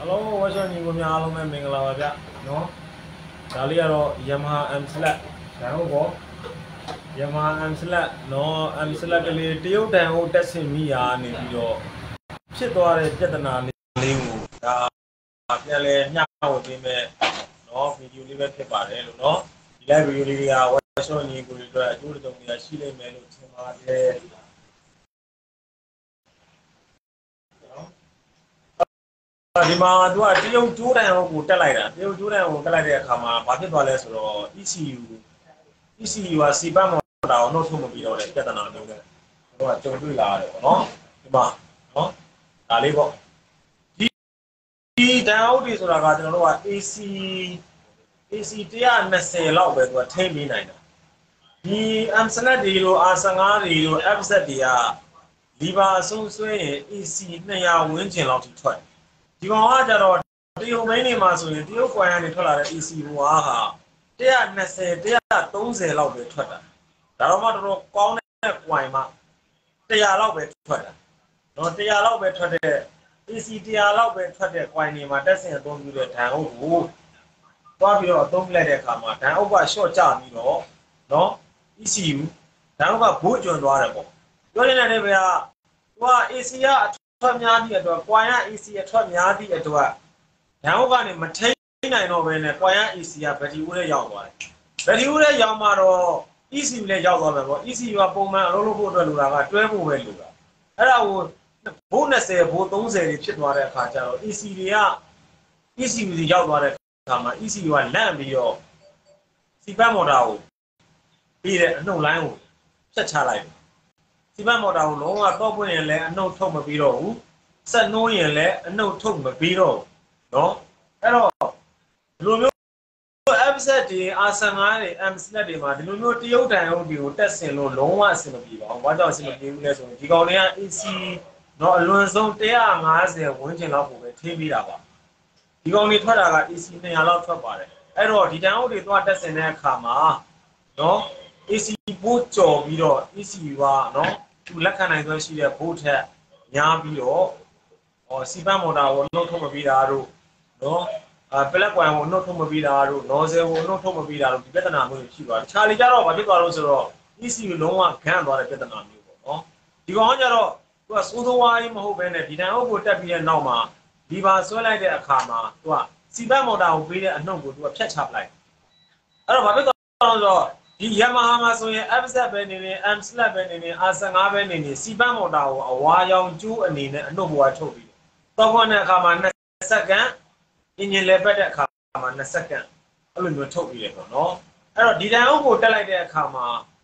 Hello 我想你我们အားလုံးပဲမင်္ဂလာပါဗျနော်ဒါလေးကတော့ Yamaha M Slash တန်ဟုတ်ပေါ့ Yamaha M Slash နော် M Slash ကလေးတရုတ်တန်ဟုတ်တက်ဆင်မိရာနေပြီးတော့ဖြစ်သွားတဲ့ပြဿနာလေးကိုဒါပြန်လဲညှောက်ပေးမယ်နော်ဗီဒီယိုလေးပဲဖြစ်ပါတယ်လို့နော်ဒီ live ဗီဒီယိုလေးက workshop ညီကိုတွေအတွက်အကျိုးတုံးတွေရှိလိမ့်မယ်လို့ထင်ပါတယ်ဒီမှာသူကတရုတ်ကျိုးတန်ကိုတက်လိုက်တာတရုတ်ကျိုးတန်ကိုတက်လိုက်တဲ့အခါမှာဘာဖြစ်သွားလဲဆိုတော့ ECU ကစီပတ်မော်တာကိုနှုတ်ထုတ်မပြီးတော့တဲ့ပြဿနာမျိုးနဲ့တို့ကကြုံတွေ့လာရတယ်ပေါ့နော်ဒီမှာနော်ဒါလေးပေါ့ဒီတန်ဟုတ်တွေဆိုတာကကျွန်တော်တို့က AC 120လောက်ပဲသူကထိမ့်ပေးနိုင်တာဒီ M Slash တွေလို့ R15 တွေလို့ FZ တွေကလီဘာအဆုံးဆွဲရင် AC 200ဝန်းကျင်လောက်ထိထွက်ဒီကောင်ကကြတော့တရုတ်မင်းနေမှာဆိုရင်တရုတ်ကွန်ကနေထွက်လာတဲ့ AC ဘွားဟာ120 130လောက်ပဲထွက်တာဒါတော့မှတော်တော်ကောင်းတဲ့ကွန်မှာ100လောက်ပဲထွက်တာနော်100လောက်ပဲထွက်တဲ့ AC 100လောက်ပဲထွက်တဲ့ကွန်နေမှာတက်ဆင်အသုံးပြုတဲ့ဓာတ်အုပ်ကိုတွားပြီးတော့အသုံးပြလိုက်တဲ့အခါမှာဓာတ်အုပ်က short ကျပြီးတော့နော် ECU ဓာတ်အုပ်ကဘိုးကျွံသွားတယ်ပေါ့ပြောနေတဲ့နေပဲကသူက AC ကအထွက်များသည့်အတွက်ကွန်ရ AC အထွက်များသည့်အတွက်ဓာတ်အုပ်ကနေမထိန်နိုင်တော့ဘဲနဲ့ကွန်ရ AC ကဘက်ထရီဦးထဲရောက်သွားတယ်ဘက်ထရီဦးထဲရောက်မှတော့ ECU လည်းရောက်သွားမယ်ပေါ့ ECU ကပုံမှန်အလုပ်လုပ်ဖို့အတွက်လိုတာကတွဲဖို့ပဲလိုတာအဲ့ဒါကိုဘိုး20ဘိုး30တွေဖြစ်သွားတဲ့အခါကျတော့ EC တွေက ECU တွေရောက်သွားတဲ့အခါမှာ ECU ကလန့်ပြီးတော့စီပတ်မော်တာကိုပြီးတဲ့အနှုတ်လိုင်းကိုဖြတ်ချလိုက်တယ်စီပတ်မော်တာကိုလုံးဝတော့ပွင့်ရင်လည်းအနှုတ်ထုတ်မပြီးတော့ဘူးဆက်နှိုးရင်လည်းအနှုတ်ထုတ်မပြီးတော့နော်အဲ့တော့ဒီလိုမျိုး FZ တွေ R15 တွေ M Slash တွေမှာဒီလိုမျိုးတရုတ်တန်ဟုတ်တွေကိုတက်ဆင်လို့လုံးဝအဆင်မပြေပါဘူးဘာကြောင့်အဆင်မပြေဘူးလဲဆိုရင်ဒီကောင်တွေက AC တော့အလွန်ဆုံး150ဝန်းကျင်လောက်ကိုပဲထိပေးတာပါဒီကောင်တွေထွက်တာက AC 200လောက်ထွက်ပါတယ်အဲ့တော့ဒီတန်ဟုတ်တွေသွားတက်ဆင်တဲ့အခါမှာနော် AC ဘိုးကြော်ပြီးတော့ ECU ကနော်သူလက်ခံနိုင်စွမ်းရှိတဲ့ဘိုးထက်ညားပြီးတော့စီပတ်မော်တာကိုနှုတ်ထုတ်မပြီးတာတို့နော်ပလက်ကွန်ကိုနှုတ်ထုတ်မပြီးတာတို့ nozzle ကိုနှုတ်ထုတ်မပြီးတာတို့ဒီပြဿနာမျိုးရှိသွားတယ်။ခြားလေကြတော့ဘာဖြစ်သွားလို့ဆိုတော့ ECU လုံးဝဂန့်သွားတဲ့ပြဿနာမျိုးပေါ့နော်။ဒီကောင်ကျတော့သူကစိုးစိုးဝါးကြီးမဟုတ်ဘဲနဲ့ဒီတန်အုပ်ကိုတက်ပြီးတဲ့နောက်မှာဒီပါဆွဲလိုက်တဲ့အခါမှာသူကစီပတ်မော်တာကိုပေးတဲ့အနှုတ်ကိုသူကဖြတ်ချပလိုက်။အဲ့တော့ဘာဖြစ်သွားလို့ဆိုတော့ဒီ Yamaha မှာဆိုရင် FZ ပဲနေနေ M Slash ပဲနေနေ R15 ပဲနေနေစီပတ်မော်တာကိုအဝါရောင်ကျိုးအနေနဲ့အနှုတ်ဘွားထုတ်ပြီးတော့ခွန်တဲ့အခါမှာ20စက္ကန့်အင်ဂျင်လေပတ်တဲ့အခါမှာ20စက္ကန့်အဲ့လိုမျိုးထုတ်ပြီးတယ်ပေါ့နော်အဲ့တော့ဒီတန်အုပ်ကိုတက်လိုက်တဲ့အခါမှာ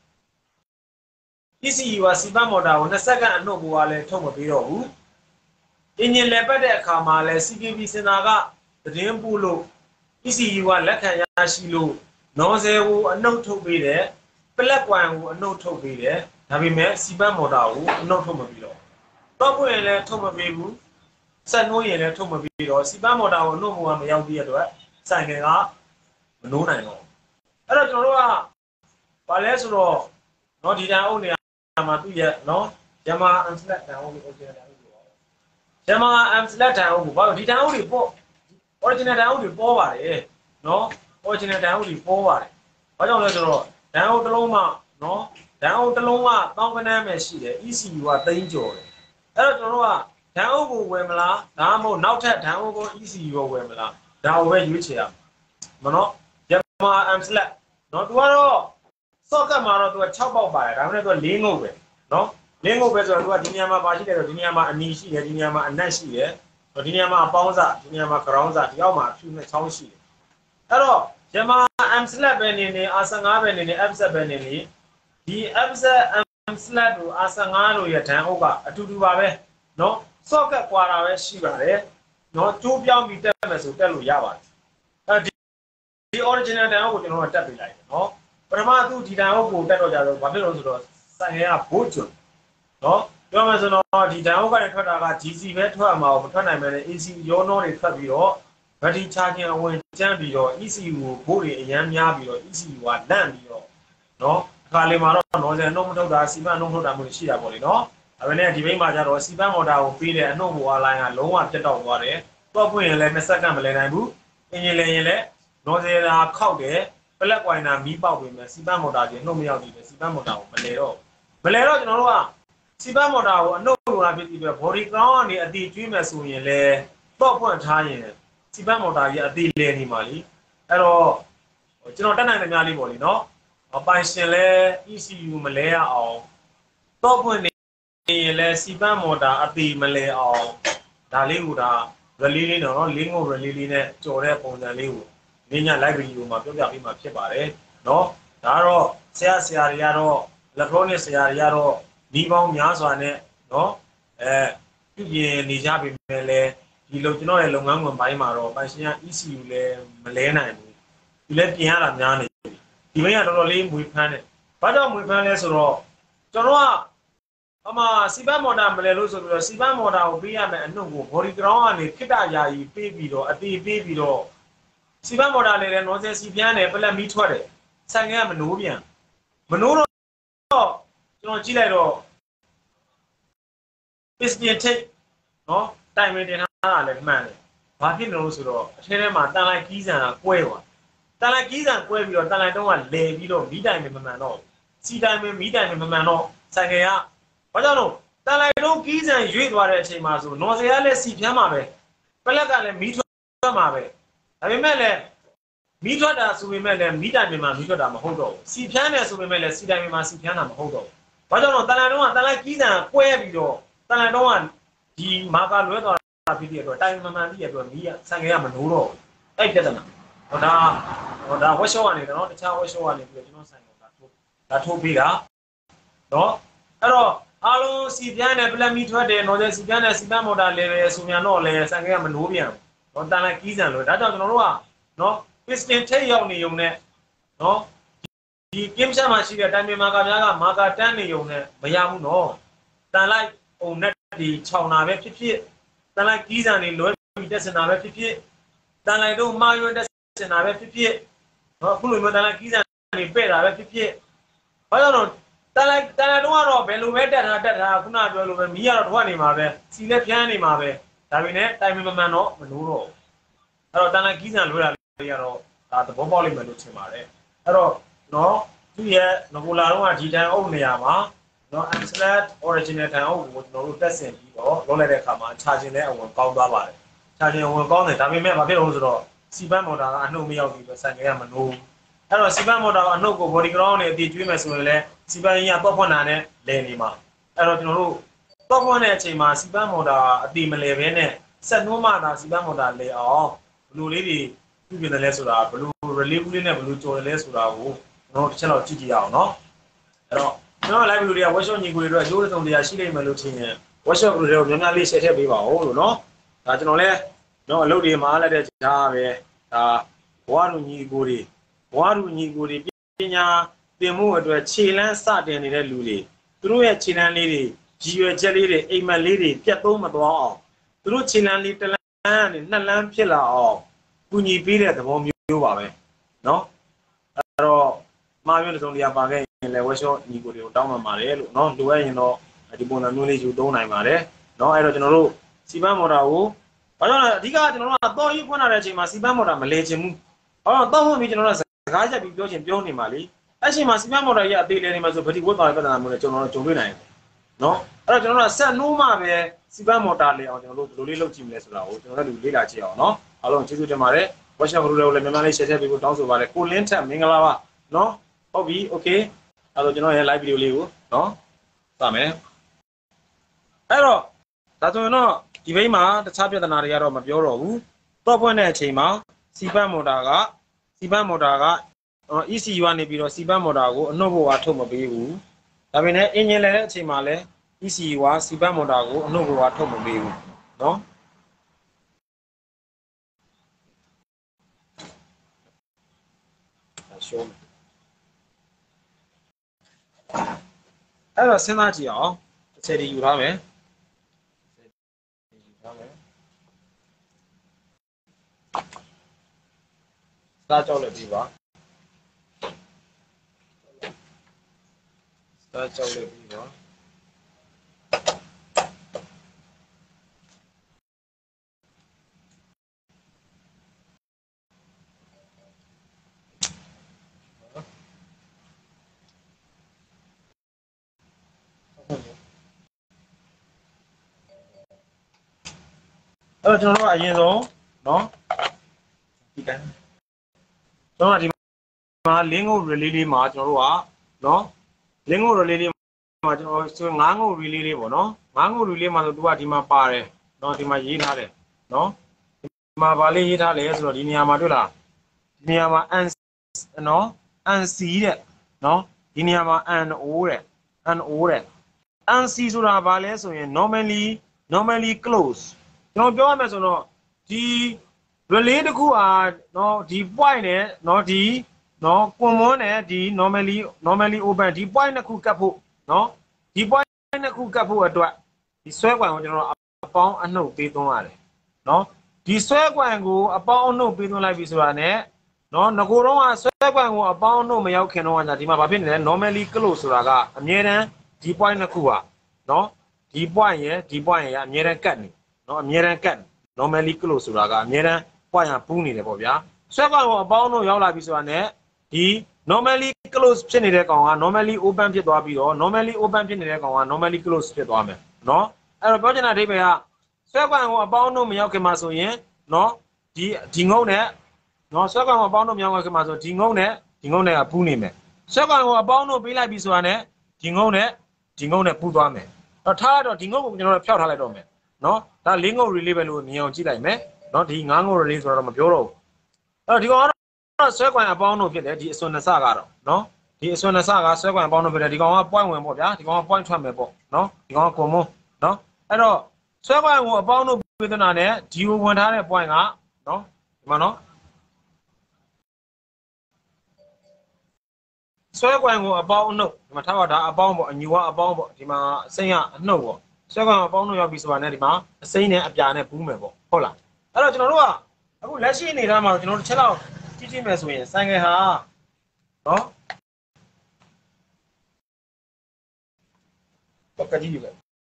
ECU ကစီပတ်မော်တာကို20စက္ကန့်အနှုတ်ဘွားလည်းထုတ်မပြီးတော့ဘူးအင်ဂျင်လေပတ်တဲ့အခါမှာလည်း CKB စင်တာကသတင်းပို့လို့ ECU ကလက်ခံရရှိလို့ nozzle ကိုအနှုတ်ထုတ်ပေးတယ်ပလက်ကွန်ကိုအနှုတ်ထုတ်ပေးတယ်ဒါပေမဲ့စီပတ်မော်တာကိုအနှုတ်ထုတ်မပြီးတော့တော့ပွင့်ရင်လည်းထုတ်မပေးဘူးဆက်နှိုးရင်လည်းထုတ်မပြီးတော့စီပတ်မော်တာကိုနှုတ်မှုကမရောက်သေးတဲ့အတွက်ဆိုင်ကယ်ကမနှိုးနိုင်တော့အဲ့တော့ကျွန်တော်တို့ကဘာလဲဆိုတော့เนาะဒီတန်အုပ်နေရာမှာသူ့ရဲ့เนาะ Yamaha M Slash တန်အုပ်ကို original တန်အုပ်ကို Yamaha M Slash တန်အုပ်ကိုဘာလို့ဒီတန်အုပ်တွေပေါ့ original တန်အုပ်တွေပေါ်ပါတယ်เนาะ original တန်အုပ်တွေပေါ်ပါတယ်ဘာကြောင့်လဲဆိုတော့တန်အုပ်တစ်လုံးမှเนาะတန်အုပ်တစ်လုံးကတောင်းကနန်းပဲရှိတယ် ECU ကသိန်းကျော်တယ်အဲ့တော့ကျွန်တော်တို့ကဓာတ်အုပ်ကိုဝယ်မလားဒါမှမဟုတ်နောက်ထပ်ဓာတ်အုပ်ကို ECU ကိုဝယ်မလားဒါကိုပဲရွေးချယ်ရမှာနော် Yamaha M Slash နော်သူကတော့ socket မှာတော့သူက6ပေါက်ပါတယ်ဒါပေမဲ့သူက4ငုတ်ပဲနော်4ငုတ်ပဲဆိုတော့သူကဒီနေရာမှာပါရှိတယ်ဆိုဒီနေရာမှာအနီရှိတယ်ဒီနေရာမှာအနက်ရှိတယ်ဒီနေရာမှာအပေါင်းစဒီနေရာမှာ ground စဒီအောက်မှာအဖြူနဲ့ချောင်းရှိတယ်အဲ့တော့ Yamaha M Slash ပဲနေနေ R15 ပဲနေနေ FZ ပဲနေနေဒီ FZ M Slash တို့ R15 တို့ရဲ့ဓာတ်အုပ်ကအတူတူပါပဲနော် socket ကွာတာပဲရှိပါတယ်နော်ကျိုးပြောင်းပြီးတက်မယ်ဆိုတက်လို့ရပါတယ်အဲဒီ original တန်အုပ်ကိုကျွန်တော်တို့တက်ပေးလိုက်တယ်နော်ပထမသူဒီတန်အုပ်ကိုတက်တော့ကြတော့ဘာဖြစ်လို့ဆိုတော့ဆိုင်ကဘိုးကျွန်းနော်ပြောမယ်ဆိုတော့ဒီတန်အုပ်ကနေထွက်တာက GC ပဲထွက်မှာမထွက်နိုင်မယ်လေ AC ရောနှောတွေထွက်ပြီးတော့ဘက်ထရီချာဂျင်အဝင်ကျန်းပြီးတော့ ECU ကိုဘိုးတွေအရန်များပြီးတော့ ECU ကလန့်ပြီးတော့နော်အခါလေးမှာတော့ nozzle နှုတ်မထုတ်တာစီမံနှုတ်ထုတ်တာမျိုးရှိတာပေါ့လေနော်ဒါပေမဲ့ဒီဘိတ်မှာကျတော့စီပန်းမော်တာကိုပေးတဲ့အနှုတ်ဘွားလိုင်းကလုံးဝပြတ်တောက်သွားတယ်တော့ပွင့်ရင်လည်း2စက္ကန့်မလဲနိုင်ဘူးအင်ဂျင်လည်းရင်လည်းနော်ဇယ်တာခောက်တယ်ပလက်ကွိုင်နာမီးပေါက်ပြင်မယ်စီပတ်မော်တာကြီးနှုတ်မရောက်သေးတယ်စီပတ်မော်တာကိုမလဲတော့ကျွန်တော်တို့ကစီပတ်မော်တာကိုအနှုတ်လိုတာဖြစ်ပြီးတော့ body ground ကနေအတီကျွေးမယ်ဆိုရင်လည်းတော့ပွင့်ထားရင်စီပတ်မော်တာကြီးအတီလဲနေမှာလीအဲ့တော့ကျွန်တော်တက်နိုင်တဲ့များလေးပေါ့လीနော်ပိုင်ရှင်လဲ ECU မလဲရအောင်တော့ပွင့်နေရင်လဲစီပတ်မော်တာအတီမလဲအောင်ဒါလေးကိုဒါ rally လေးနော် link ကို rally လေးနဲ့ကြော်တဲ့ပုံစံလေးကိုမင်းည live video မှာပြောပြပေးမှာဖြစ်ပါတယ်နော်ဒါကတော့ဆရာတွေကတော့ electronic ဆရာတွေကတော့ဒီပေါင်းများစွာနဲ့နော်ပြုပြင်နေကြပြီမဲ့လဲဒီလိုကျွန်တော်ရဲ့လုပ်ငန်းခွင်ပိုင်းမှာတော့ပိုင်ရှင်က ECU လဲမလဲနိုင်ဘူးဒီလဲပြင်ရတာများနေပြီဒီဘင်းကတော်တော်လေးမွေဖမ်းတယ်ဘာကြောင့်မွေဖမ်းလဲဆိုတော့ကျွန်တော်ကအမစီပတ်မော်တာမလဲလို့ဆိုပြီးတော့စီပတ်မော်တာကိုပေးရမယ်အနှုတ်ကို body ground ကနေခိတ္တယာယီပေးပြီးတော့အတီးပေးပြီးတော့စီပတ်မော်တာလေးလည်း nozzle စီပြန်းတယ်ပလက်မီးထွက်တယ်ဆိုင်ကမနိုးပြန်မနိုးတော့ကျွန်တော်ကြည့်လိုက်တော့ piston ထိပ်နော်တိုင်မင်တင်ထားတာလည်းမှန်တယ်ဘာဖြစ်လို့ဆိုတော့အထဲထဲမှာတန်လိုက်ကီးစံကကွဲသွားတန်လိုက်ကီးစံကွဲပြီးတော့တန်လိုက်တုံးကလဲပြီးတော့မီးတိုင်မင်မမှန်တော့စီတိုင်မင်မီးတိုင်မင်မမှန်တော့ဆိုင်ကဘာကြောင့်လို့တန်လိုက်တုံးကီးစံရွေ့သွားတဲ့အချိန်မှာဆိုနော်ဇယ်ကလည်းစီဖြန်းမှာပဲပလက်ကလည်းမီးထွက်မှာပဲဒါပေမဲ့လည်းမီးထွက်တာဆိုပေမဲ့လည်းမီးတိုင်ပင်မှာမီးထွက်တာမဟုတ်တော့ဘူးစီဖြန်းတယ်ဆိုပေမဲ့လည်းစီတိုင်ပင်မှာစီဖြန်းတာမဟုတ်တော့ဘူးဘာကြောင့်လဲတန်လိုက်တုံးကတန်လိုက်ကြီးစံကွဲပြီးတော့တန်လိုက်တုံးကဒီမာကာလွဲသွားတာဖြစ်တဲ့အတွက်တိုင်မှန်မှန်ပြီးတဲ့အတွက်မီးကဆန်ကမနိုးတော့ဘူးအဲ့ပြဿနာဒါဝက်ရှော့ကနေတော့တခြားဝက်ရှော့ကနေပြီးတော့ကျွန်တော်ဆိုင်ကိုဒါထိုးပေးတာနော်အဲ့တော့အားလုံးစီပြန်းတယ်ပလက်မီထွက်တယ်နော်စီပြန်းတယ်စီပန်းမော်တာလေပဲဆိုမြန်တော့လေဆန်ကမနိုးပြန်ဘူးနော်တန်လိုက်ကြီးစံလို့ဒါကြောင့်ကျွန်တော်တို့ကနော် piston ထိပ်ရောက်နေုံနဲ့နော်ဒီကင်းချမှာရှိတဲ့တိုင်ပင်မာကာများကမာကာတန်းနေုံနဲ့မရဘူးနော်တန်လိုက်ပုံနဲ့ဒီခြောင်တာပဲဖြစ်ဖြစ်တန်လိုက်ကြီးစံနေလွဲပြီးတက်စင်တာပဲဖြစ်ဖြစ်တန်လိုက်တို့မှားရွံ့တက်စင်တာပဲဖြစ်ဖြစ်နော်အခုလိုမျိုးတန်လိုက်ကြီးစံနေပဲ့တာပဲဖြစ်ဖြစ်ဘာလို့လဲတန်လိုက်တော့ကတော့ဘယ်လိုပဲတက်ထားခုနပြောလိုပဲမီးကတော့ထွက်နေမှာပဲစီလက်ဖြန်းနေမှာပဲဒါပေမဲ့တိုင်ပင်မမှန်တော့မနိုးတော့အဲ့တော့တန်လိုက်ကြီးစံလွဲတာလေးကတော့ဒါသဘောပေါက်လိမ့်မယ်လို့ထင်ပါတယ်အဲ့တော့နော်သူ့ရဲ့ငကိုလာတော့ဒီတန်အုပ်နေရာမှာနော် Amslat original တန်အုပ်ကိုကျွန်တော်တို့တက်ဆင်ပြီးတော့လုပ်လိုက်တဲ့အခါမှာ charging နဲ့အဝင်ကောင်းသွားပါတယ် charging အဝင်ကောင်းတယ်ဒါပေမဲ့ဘာဖြစ်လို့ဆိုတော့စီပန်းမော်တာကအနှုတ်မရောက်ပြီးတော့ဆိုင်ကမနိုးအဲ့တော့စီပန်းမော်တာကအနှုတ်ကို body ground နဲ့အတီးကျွေးမယ်ဆိုရင်လည်းစီပန်းကြီးကတော့ဖွင့်တာနဲ့လဲနေမှာအဲ့တော့ကျွန်တော်တို့တော့ဖွင့်တဲ့အချိန်မှာစီပန်းမော်တာအတီးမလဲဘဲနဲ့ဆက်နှိုးမှသာစီပန်းမော်တာလဲအောင်ဘလိုလေးတွေပြုပြင်တယ်လဲဆိုတာဘလို relay ဘူးလေးနဲ့ဘလိုကြော်တယ်လဲဆိုတာကိုကျွန်တော်တို့တစ်ချက်တော့ကြည့်ကြည့်ရအောင်နော်အဲ့တော့ကျွန်တော် live video တွေက workshop ညီကိုတွေအတွက်အကျိုးဆောင်တရားရှိနေမယ်လို့ထင်ရင် workshop တွေကိုများများလေး share ထည့်ပေးပါဦးလို့နော်ဒါကျွန်တော်လည်းတော့အလုပ်တွေမှာအားလိုက်တဲ့ကြားပဲဒါဘဝလူညီကိုတွေပညာသင်မှုအတွက်ခြေလန်းစတင်နေတဲ့လူတွေသူတို့ရဲ့ခြေလန်းလေးတွေရည်ရွယ်ချက်လေးတွေအိမ်မက်လေးတွေပြတ်သုံးမသွားအောင်သူတို့ခြေလန်းလေးတစ်လမ်းနဲ့နှစ်လမ်းဖြစ်လာအောင်ကူညီပေးတဲ့သဘောမျိုးပါပဲနော်အဲ့တော့မှားရွံ့တဲ့ဆုံးတရားပါခဲ့ရင်လည်း workshop ညီကိုတွေကိုတောင်းပန်ပါတယ်လို့နော်လိုအပ်ရင်တော့ဒီပုံစံမျိုးလေးယူသုံးနိုင်ပါတယ်နော်အဲ့တော့ကျွန်တော်တို့စီပန်းမော်တာကိုဘာကြောင့်လဲအဓိကကျွန်တော်တို့ကတော့ရေးဖွင့်လာတဲ့အချိန်မှာစီပန်းမော်တာမလဲချင်ဘူးတော့ဖွင့်ပြီးကျွန်တော်တို့စကားချက်ပြီးပြောနေမှာလေအဲ့ချိန်မှာစီပန်းမော်တာကြီးအသေးလဲနေမှာဆိုဗတိဝတ်သွားတဲ့ပြဿနာမျိုးနဲ့ကျွန်တော်တို့ကြုံတွေ့နိုင်တယ်နော်အဲ့တော့ကျွန်တော်တို့ဆက်နှိုးမှပဲစီပန်းမော်တာလေအောင်ကျွန်တော်တို့ဘယ်လိုလေးလုပ်ကြည့်မလဲဆိုတာကိုကျွန်တော်တို့လေ့လာကြည့်အောင်နော်အားလုံးကျေးဇူးတင်ပါတယ် workshop ကိုလည်းမြန်မာလေး share ထည့်ပေးဖို့တောင်းဆိုပါတယ်ကိုလင်းထက်မင်္ဂလာပါနော်ဟုတ်ပြီ okay အဲ့တော့ကျွန်တော်ရဲ့ live video လေးကိုနော်စမယ်အဲ့တော့ဒါဆိုရင်တော့ဒီဘိန်းမှာတခြားပြဿနာတွေကတော့မပြောတော့ဘူးတော့ဖွင့်တဲ့အချိန်မှာစီပန်းမော်တာက ECU ကနေပြီးတော့စီပန်းမော်တာကိုအနှုတ်ဘဝထုတ်မပေးဘူးဒါပေမဲ့အင်ဂျင်လဲတဲ့အချိန်မှာလဲ ECU ကစီပန်းမော်တာကိုအနှုတ်ဘဝထုတ်မပေးဘူးနော်ရှုံးအဲ့တော့စဉ်းစားကြည့်အောင်တစ်ချက်ဒီယူထားမယ်စားကြောက်လည်းပြီးပါစားကြောက်လည်းပြီးပါအဲ့တော့ကျွန်တော်တို့ကအရင်ဆုံးနော်ဒီတိုင်းကျွန်တော်ကဒီမှာ link ကို relay လေးမှာကျွန်တော်တို့ကနော် link ကို relay လေးမှာကျွန်တော်ဆို9ငုတ် relay လေးပေါ့နော်9ငုတ် relay မှာဆိုသူကဒီမှာပါတယ်နော်ဒီမှာရေးထားတယ်နော်ဒီမှာဗာလေးရေးထားလဲဆိုတော့ဒီနေရာမှာတွေ့လားဒီနေရာမှာ နော် NC တဲ့နော်ဒီနေရာမှာ NO တဲ့ NO တဲ့ NC ဆိုတာဗာလဲဆိုရင် normally close ကျွန်တော်ပြောရမယ်ဆိုတော့ဒီ relay တစ်ခုနော်ဒီ point နဲ့နော်ဒီနော်ကွန်မွန်းနဲ့ဒီ normally open ဒီ point နှစ်ခုကတ်ဖို့နော်ဒီ point နှစ်ခုကတ်ဖို့အတွက်ဒီဆွဲကွန်ကိုကျွန်တော်အပေါင်းအနှုတ်ပေးသွင်းရတယ်နော်ဒီဆွဲကွန်ကိုအပေါင်းအနှုတ်ပေးသွင်းလိုက်ပြီဆိုတာနဲ့နော်ငကိုတော့ဆွဲကွန်ကိုအပေါင်းအနှုတ်မရောက်ခင်တော့ဒီမှာဘာဖြစ်နေလဲ normally close ဆိုတာကအမြဲတမ်းဒီ point နှစ်ခုနော်ဒီ point ရယ်ဒီ point ရယ်အမြဲတမ်းကတ်နေနော်အမြဲတမ်းကတ် normally close ဆိုတာကအမြဲတမ်း point ရပူးနေတယ်ပေါ့ဗျာဆွဲကွန်ကိုအပေါင်းအနှုတ်ရောက်လာပြီဆိုတာနဲ့ဒီ normally close ဖြစ်နေတဲ့ကောင်က normally open ဖြစ်သွားပြီးတော့ normally open ဖြစ်နေတဲ့ကောင်က normally close ဖြစ်သွားမယ်နော်အဲ့တော့ပြောချင်တာအဓိပ္ပာယ်ကဆွဲကွန်ကိုအပေါင်းအနှုတ်မရောက်ခင်မှာဆိုရင်နော်ဒီငုံနဲ့နော်ဆွဲကွန်ကိုအပေါင်းအနှုတ်မရောက်ခင်မှာဆိုဒီငုံနဲ့ကပူးနေမယ်ဆွဲကွန်ကိုအပေါင်းအနှုတ်ပေးလိုက်ပြီဆိုတာနဲ့ဒီငုံနဲ့ပူးသွားမယ်တော့ထားတော့ဒီငုံကိုကျွန်တော်တို့ဖျောက်ထားလိုက်တော့မယ်နော်ဒါ၄ငုံ relay ပဲလို့မြင်အောင်ကြည့်လိုက်မယ်နော်ဒီ9ငုံ relay ဆိုတော့မပြောတော့ဘူးအဲ့တော့ဒီကောင်ကတော့ဆွဲကွန်အပေါင်းအနှုတ်ဖြစ်တယ်ဒီအစွန်နှစ်ဆကတော့နော်ဒီအစွန်နှစ်ဆကဆွဲကွန်အပေါင်းအနှုတ်ဖြစ်တယ်ဒီကောင်က point ဝင်ပေါ့ဗျာဒီကောင်က point ထွက်မယ်ပေါ့နော်ဒီကောင်ကကွန်မွန်းနော်အဲ့တော့ဆွဲကွန်ကိုအပေါင်းအနှုတ်ပေးသွင်းတာနဲ့ဒီကိုဝင်ထားတဲ့ point ကနော်ဒီမှာနော်ဆွဲကွန်ကိုအပေါင်းအနှုတ်ဒီမှာထားပါဒါအပေါင်းပေါ့အညူကအပေါင်းပေါ့ဒီမှာအစိမ်းကအနှုတ်ပေါ့ဆွဲကွန်အပေါင်းအနှုတ်ရောက်ပြီဆိုတာနဲ့ဒီမှာအစိမ်းနဲ့အပြာနဲ့ပူးမယ်ပေါ့ဟုတ်လားအဲ့တော့ကျွန်တော်တို့ကအခုလက်ရှိအနေထားမှာကျွန်တော်တို့တစ်ချက်လောက်ကြည့်မယ်ဆိုရင်ဆိုင်ကယ်ဟာနော်ကကြည့်ယူပဲ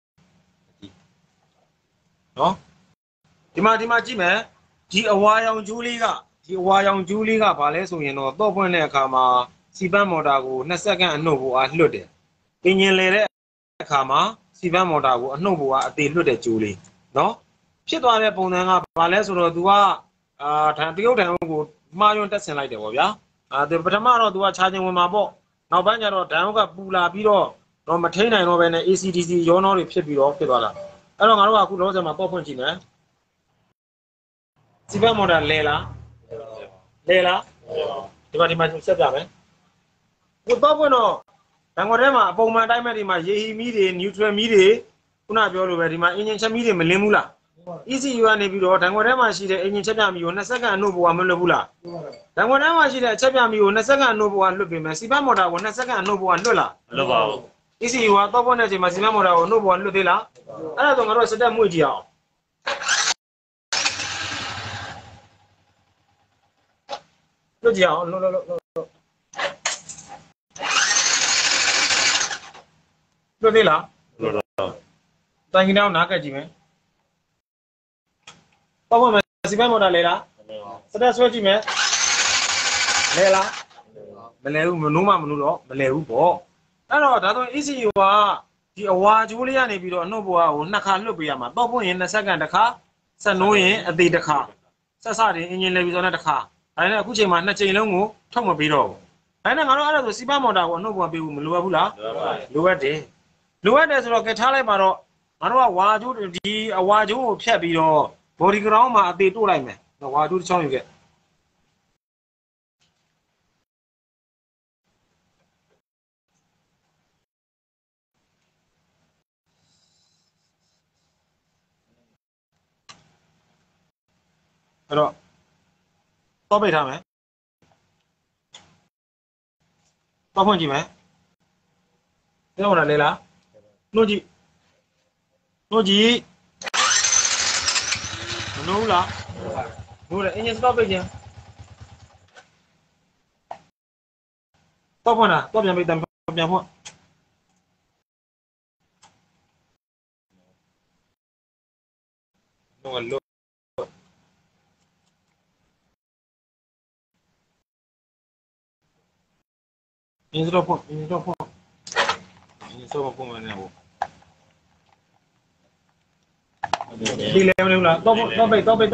နော်ဒီမှာကြည့်မယ်ဒီအဝါရောင်ကျိုးလေးကဘာလဲဆိုရင်တော့ပွင့်တဲ့အခါမှာစီပန်းမော်တာကို2စက္ကန့်အနှုတ်ဖို့လွတ်တယ်အင်ဂျင်လေတဲ့အခါမှာစီပန်းမော်တာကိုအနှုတ်ဖို့အသေးလွတ်တဲ့ကျိုးလေးနော်ဖြစ်သွားတဲ့ပုံစံကဘာလဲဆိုတော့ तू ကတရုတ်တန်ကိုမှားယွင်းတက်ဆင်လိုက်တယ်ပေါ့ဗျာပထမတော့ तू ကခြာချင်းဝင်မှာပေါ့နောက်ပိုင်းကျတော့ဒန်ဟုတ်ကပူလာပြီးတော့မထိန်နိုင်တော့ဘဲနဲ့ ACDC ရောနှောတွေဖြစ်သွားတာအဲ့တော့ငါတို့ကအခုလောဆယ်မှာပေါ့ဖွင့်ကြည့်မယ်စီပန်းမော်တာလဲလားဒီမှာဆက်ပြမယ်ကိုတော့ပွင့်တော့ဒန်ခွက်ထဲမှာအပုံမှန်တိုင်းမဲ့ဒီမှာရေဟီမီတွေ neutral မီတွေခုနပြောလို့ပဲဒီမှာအင်ဂျင်ချက်မီတွေမလင်းဘူးလား ECU ကနေပြီးတော့ဒန်ခွက်ထဲမှာရှိတဲ့အင်ဂျင်ချက်ပြမီကို2စက္ကန့်အနှုတ်ပေါ်ကမလွတ်ဘူးလားဒန်ခွက်ထဲမှာရှိတဲ့အချက်ပြမီကို2စက္ကန့်အနှုတ်ပေါ်ကလွတ်ပြီမယ်စီပန်းမော်တာကို2စက္ကန့်အနှုတ်ပေါ်ကလွတ်လားမလွတ်ပါဘူး ECU ကတော့ပွင့်တဲ့အချိန်မှာစီပန်းမော်တာကိုအနှုတ်ပေါ်ကလွတ်သေးလားအဲ့ဒါဆိုငါတို့စတက်မှုကြည့်အောင်လွတ်ကြည့်အောင်လွတ်သေးလားလွတ်တော့တိုင်ကြီးတော့နားကကြည့်မယ်ပေါ့ပွင့်မယ်စီပန်းမော်တာလဲလားစတက်ဆွဲကြည့်မယ်လဲလားမလဲဘူးမနှိုးမှမနှိုးတော့မလဲဘူးပေါ့အဲ့တော့ဒါဆို ECU ကဒီအဝါကျိုးလေးကနေပြီးတော့အနှုတ်ပေါ်ကို2ခါလွတ်ပေးရမှာတော့ပွင့်ရင်2စက္ကန့်တစ်ခါဆက်နိုးရင်အသေးတစ်ခါဆက်စတင်အင်ဂျင်လေပြီးဆိုတော့တစ်ခါဒါနဲ့အခုချိန်မှာ2ချိန်လုံးကိုထုတ်မပေးတော့ဘူးဒါနဲ့ငါတို့အဲ့ဒါဆိုစီပန်းမော်တာကိုအနှုတ်ပေါ်ပေးဖို့မလိုအပ်ဘူးလားလိုအပ်တယ်ဆိုတော့ကဲထားလိုက်ပါတော့ငါတို့ကဝါကျိုးဒီအဝါကျိုးကိုဖြတ်ပြီးတော့ body ground မှာအသေးတိုးလိုက်မယ်ဝါကျိုးတစ်ချောင်းယူခဲ့အဲ့တော့တော့ပိတ်ထားမယ်တော့ဖွင့်ကြည့်မယ်ပြောင်းလာလေလားနှုတ်ကြည့်မနှိုးလားနှိုးတယ်အင်ဂျင်စတော့ပိတ်ခြင်းတော့ဖွင့်တာတော့ပြန်ပိတ်တယ်ပြန်ဖွင့်လို့အင်ဂျင်စတော့ဖွင့်အင်ဂျင်စတော့ဖွင့်မနေဘူးဒီလဲမလို့လားတော့ပိတ်တော့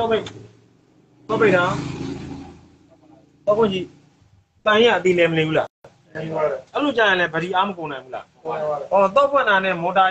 ကိုကြီးတန်ရအသေးလဲမနေဘူးလားအဲ့လိုကြာရင်လည်းဗတိအားမကုန်နိုင်ဘူးလားတော့ဖွင့်တာနဲ့မော်တာ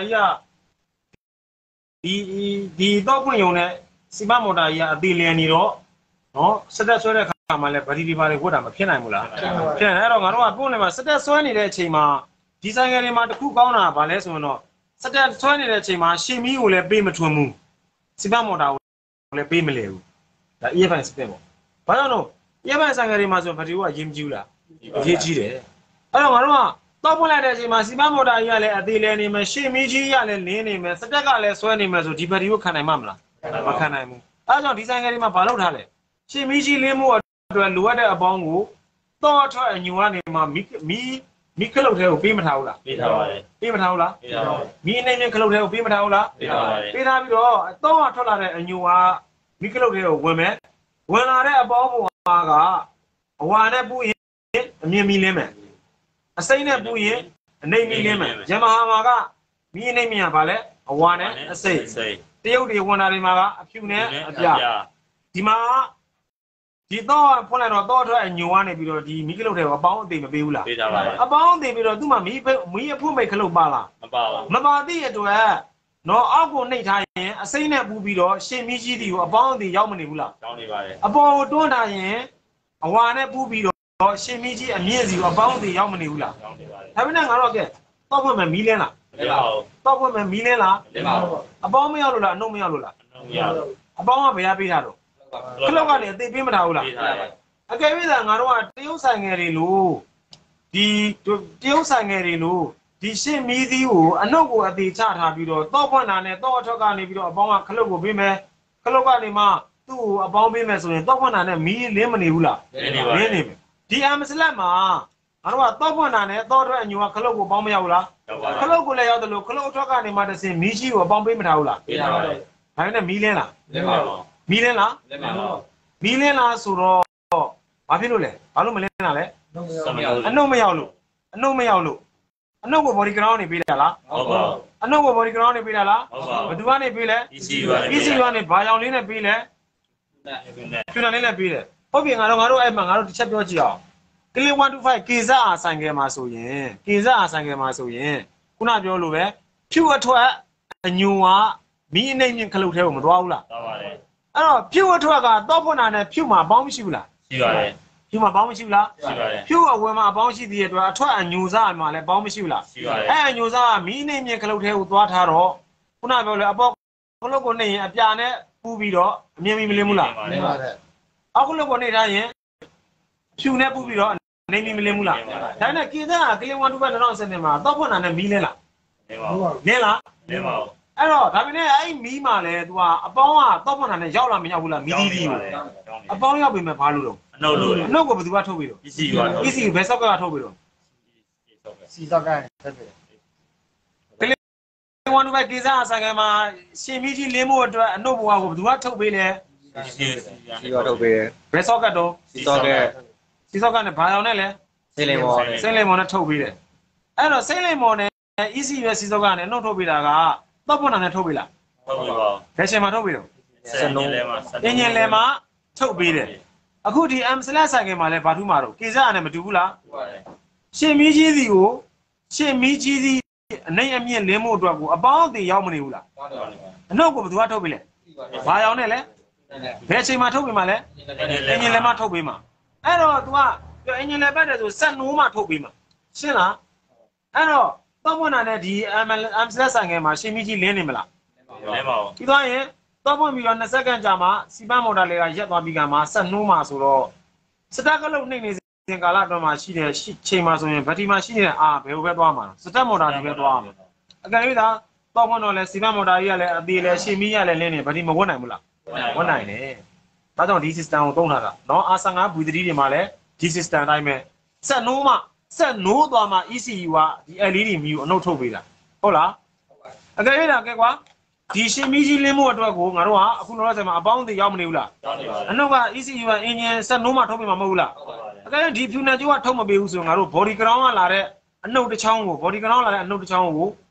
ကြီးကဒီတော့ဖွင့်ရုံနဲ့စီမမော်တာကြီးကအသေးလဲနေတော့နော်စက်တက်ဆွဲတဲ့ခါမှာလည်းဗတိဒီပါတွေဝတ်တာမဖြစ်နိုင်ဘူးလားဖြစ်နေအဲ့တော့ငါတို့ကပုံနဲ့မှာစက်တက်ဆွဲနေတဲ့အချိန်မှာဒီဆိုင်ငယ်တွေမှာတခုကောင်းတာဗာလဲဆိုရင်တော့စက်တက်ဆွဲနေတဲ့အချိန်မှာရှင်းမီးကိုလည်းပေးမထွန်းဘူးစီမမော်တာကိုလည်းပေးမလဲဘူးဒါ EFI စပက်ပေါ့ဘာကြောင့်လို့ EFI ဆိုင်ငယ်တွေမှာဆိုဗတိကအရေးမကြီးဘူးလားအရေးကြီးတယ်အဲ့တော့ငါတို့ကတော့ပွင့်လိုက်တဲ့အချိန်မှာစီမမော်တာကြီးကလည်းအသေးလဲနေမယ်ရှင်းမီးကြီးကလည်းလင်းနေမယ်စက်ကလည်းဆွဲနေမယ်ဆိုဒီဗတိကိုခံနိုင်မှာမလားမခံနိုင်ဘူးအဲဒါကြောင့်ဒီဆိုင်ငယ်တွေမှာဘာလုပ်ထားလဲရှင်းမီးကြီးလင်းမှုအတွက်လိုအပ်တဲ့အပေါင်းကိုတော့ထွက်အညူကနေမှမီခလုတ်ထဲကိုပေးမထားဘူးလားပေးထားပါတယ်ပေးမထားဘူးလားပေးထားပါတယ်မီအနေနဲ့ခလုတ်ထဲကိုပေးမထားဘူးလားပေးထားပါတယ်ပေးထားပြီးတော့တော့ထွက်လာတဲ့အညူကမီခလုတ်ထဲကိုဝင်မယ်ဝင်လာတဲ့အပေါင်းပေါ်ကအဝါနဲ့ပူရင်အမြင်မီလင်းမယ်အစိမ့်နဲ့ပူရင်အနေမီလင်းမယ်ရမဟာမှာကမီအနေမြင်ရပါလေအဝါနဲ့အစိမ့်တရုတ်တွေဝင်လာတွေမှာကအဖြူနဲ့အပြဒီမှာဒီတော့ဖွင့်လိုက်တော့ထွက်အညိုကနေပြီးတော့ဒီမီးကလုတ်တွေကိုအပေါင်းအသိမပေးဘူးလားပေးထားပါတယ်အပေါင်းအသိပြီးတော့သူ့မှာမီးအဖွင့်မိတ်ခလုတ်ပါလားမပါဘူးမပါသည့်အတွက်နော်အောက်ကိုနှိပ်ထားရင်အစိမ့်နဲ့ပူပြီးတော့ရှင်မီးကြီးတွေကိုအပေါင်းအသိရောက်မနေဘူးလားရောက်နေပါတယ်အပေါ်ကိုတွန်းထားရင်အဝါနဲ့ပူပြီးတော့ရှင်မီးကြီးအမြင့်စီကိုအပေါင်းအသိရောက်မနေဘူးလားရောက်နေပါတယ်ဒါပေမဲ့ငါတော့ကဲတော့ဖွင့်မယ်မီးလင်းလားမပါဘူးတော့ဖွင့်မယ်မီးလင်းလားမပါဘူးအပေါင်းမရောက်လို့လားအနှုတ်မရောက်လို့လားအနှုတ်မရောက်လို့အပေါင်းကဘယ်ရပေးထားတော့ခလုတ်ကနေအသေးပေးမထားဘူးလားအကယ်၍သာငါတို့ကတရုတ်ဆိုင်ငယ်တွေလို့ဒီတရုတ်ဆိုင်ငယ်တွေလို့ဒီရှင်းမီးသီးကိုအနှုတ်ကိုအသေးချထားပြီးတော့တောက်ဖွင့်တာနဲ့တောက်အထွက်ကနေပြီးတော့အပေါင်းကခလုတ်ကိုပေးမယ်ခလုတ်ကနေမှသူ့ကိုအပေါင်းပေးမယ်ဆိုရင်တောက်ဖွင့်တာနဲ့မီးလင်းမနေဘူးလားလင်းနေပြီဒီအမစလက်မှာငါတို့ကတောက်ဖွင့်တာနဲ့တောက်ထွက်အညူကခလုတ်ကိုပေါင်းမရောက်ဘူးလားခလုတ်ကိုလည်းရောက်တယ်လို့ခလုတ်အထွက်ကနေမှတစင်မီးရှိကိုအပေါင်းပေးမထားဘူးလားပေးထားပါတယ်ဒါနဲ့မီးလင်းလားလင်းပါဘူးမီးလင်းလားမီးလင်းလားဆိုတော့ဘာဖြစ်လို့လဲဘာလို့မလင်းတာလဲအနှုတ်မရောက်လို့အနှုတ်ကို body ground နေပေးတာလားဟုတ်ပါဘူးအနှုတ်ကို body ground နေပေးတာလားဟုတ်ပါဘူးဘယ်သူကနေပေးလဲ ECU ကနေဘာရောင်လေးနဲ့ပေးလဲဖြူနံလေးနဲ့ပေးတယ်ဟုတ်ပြီငါတို့အဲ့မှာငါတို့တစ်ချက်ပြောကြည့်အောင်ကလင်း125ကေဇာအာဆိုင်ကယ်မှာဆိုရင်ခုနပြောလို့ပဲဖြူအထွက်အညူကမီးအနေမြင့်ခလုတ်ထဲကိုမသွားဘူးလားသွားပါတယ်အဲ့တော့ဖြူအထွက်ကတော့ဖွင့်တာနဲ့ဖြူမှာပေါင်းမရှိဘူးလားရှိပါတယ်ဖြူမှာပေါင်းမရှိဘူးလားရှိပါတယ်ဖြူအဝယ်မှာအပေါင်းရှိသေးတဲ့အတွက်အထွက်အညူစားမှာလည်းပေါင်းမရှိဘူးလားရှိပါတယ်အဲ့အညူစားကမီးအနေမြင့်ခလုတ်ထဲကိုသွားထားတော့ခုနပြောလေအပေါ်ခလုတ်ကိုနှိပ်ရင်အပြာနဲ့ပူပြီးတော့အမြင်မလင်းဘူးလားလင်းပါတယ်အောက်ခလုတ်ကိုနှိပ်ထားရင်ဖြူနဲ့ပူပြီးတော့နေမီမလင်းဘူးလားဒါနဲ့ကေဇာကလင်း125မှာတော့ဖွင့်တာနဲ့မီးလင်းလားလင်းလားလင်းပါဘူးအဲ့တော့ဒါပေမဲ့အဲ့မီးမှာလဲ तू ကအပေါင်းကတော့ဖွင့်တာနဲ့ရောက်လာမရောက်ဘူးလားမီးသီးကြီးအပေါင်းရောက်ပြီမဲ့ဘာလို့တော့အနှုတ်ကိုဘယ်သူကထုတ်ပြီးတော့ PC ဘယ်ဆောက်ကထုတ်ပြီးတော့စီဆောက်ကဆက်ပြီးကလင်း125ကေဇာဆိုင်ကမှာရှင်မီးကြီးလင်းဖို့အတွက်အနှုတ်ဘဝကိုဘယ်သူကထုတ်ပေးလဲစီကထုတ်ပေးတယ်ဘယ်ဆောက်ကတော့စီဆောက်ကနဲ့ဘာရောင်နဲ့လဲစိမ့်လိမ်မော်နဲ့ထုတ်ပေးတယ်အဲ့တော့စိမ့်လိမ်မော်နဲ့ EC ပဲစီဆောက်ကနဲ့နှုတ်ထုတ်ပေးတာကတော့ဖွင့်တာနဲ့ထုတ်ပေးလားထုတ်ပေးပါဘယ်ချိန်မှာထုတ်ပေးတော့အင်ဂျင်လဲမှာထုတ်ပေးတယ်အခုဒီ M slash ဆိုင်ကမှာလဲဘာထူးမှာတော့ကေဇာနဲ့မတူဘူးလားရှင်မီးကြီးစီကိုရှင်မီးကြီးစီအနေအမြင့်လင်းမှုအတွက်ကိုအပေါင်းအသီရောက်မနေဘူးလားအနှုတ်ကိုဘယ်သူကထုတ်ပေးလဲဘာရောင်နဲ့လဲဘယ်ချိန်မှာထုတ်ပေးမှာလဲအင်ဂျင်လဲမှာထုတ်ပေးမှာအဲ့တော့ तू ကအင်ဂျင်လဲပတ်တယ်ဆိုဆက်နိုးမှထုတ်ပေးမှာရှင်းလားအဲ့တော့တော့ဖွင့်တာနဲ့ဒီ M slash ဆိုင်ကမှာရှင်မီးကြီးလင်းနေမလားလင်းပါဘူးပြီးသွားရင်တော့ဖွင့်ပြီးတော့20စက္ကန့်ကြာမှစီပန်းမော်တာလေးကရက်သွားပြီးကမှဆက်နှိုးမှာဆိုတော့စတက်ကလုတ်နှိမ့်နေစဉ်ကာလအတွင်းမှာရှိတဲ့ချိန်မှာဆိုရင်ဘက်ထရီမှာရှိနေတဲ့ဘယ်လိုပဲသွားမှာစတက်မော်တာဒီပဲသွားမှာအကယ်၍သာတော့ဖွင့်တော့လဲစီပန်းမော်တာကြီးကလည်းအသေးလဲရှင်မီးရလည်းလင်းနေဘက်ထရီမဝတ်နိုင်ဘူးလားဝတ်နိုင်တယ်ဒါကြောင့်ဒီ system ကိုသုံးထားတာနော် R55 V3 တွေမှာလည်းဒီ system အတိုင်းပဲဆက်နိုးသွားမှ ECU ကဒီ LED မီးကိုအနှုတ်ထုတ်ပေးတာဟုတ်လားအကယ်၍ဒါကဲကွာဒီရှင်မီးကြီးလင်းမှုအတွက်ကိုငါတို့ကအခုလောလောဆယ်မှာအပေါင်းအသီရောက်မနေဘူးလားရောက်နေပါဘူးအနှုတ်က ECU ကအင်ဂျင်ဆက်နိုးမှထုတ်ပေးမှာမဟုတ်ဘူးလားအကယ်၍ဒီဖြူနယ်ကျိုးကထုတ်မပေးဘူးဆိုရင်ငါတို့ body ground ကလာတဲ့အနှုတ်တစ်ချောင်းကို body ground လာတဲ့အနှုတ်တစ်ချောင်းကို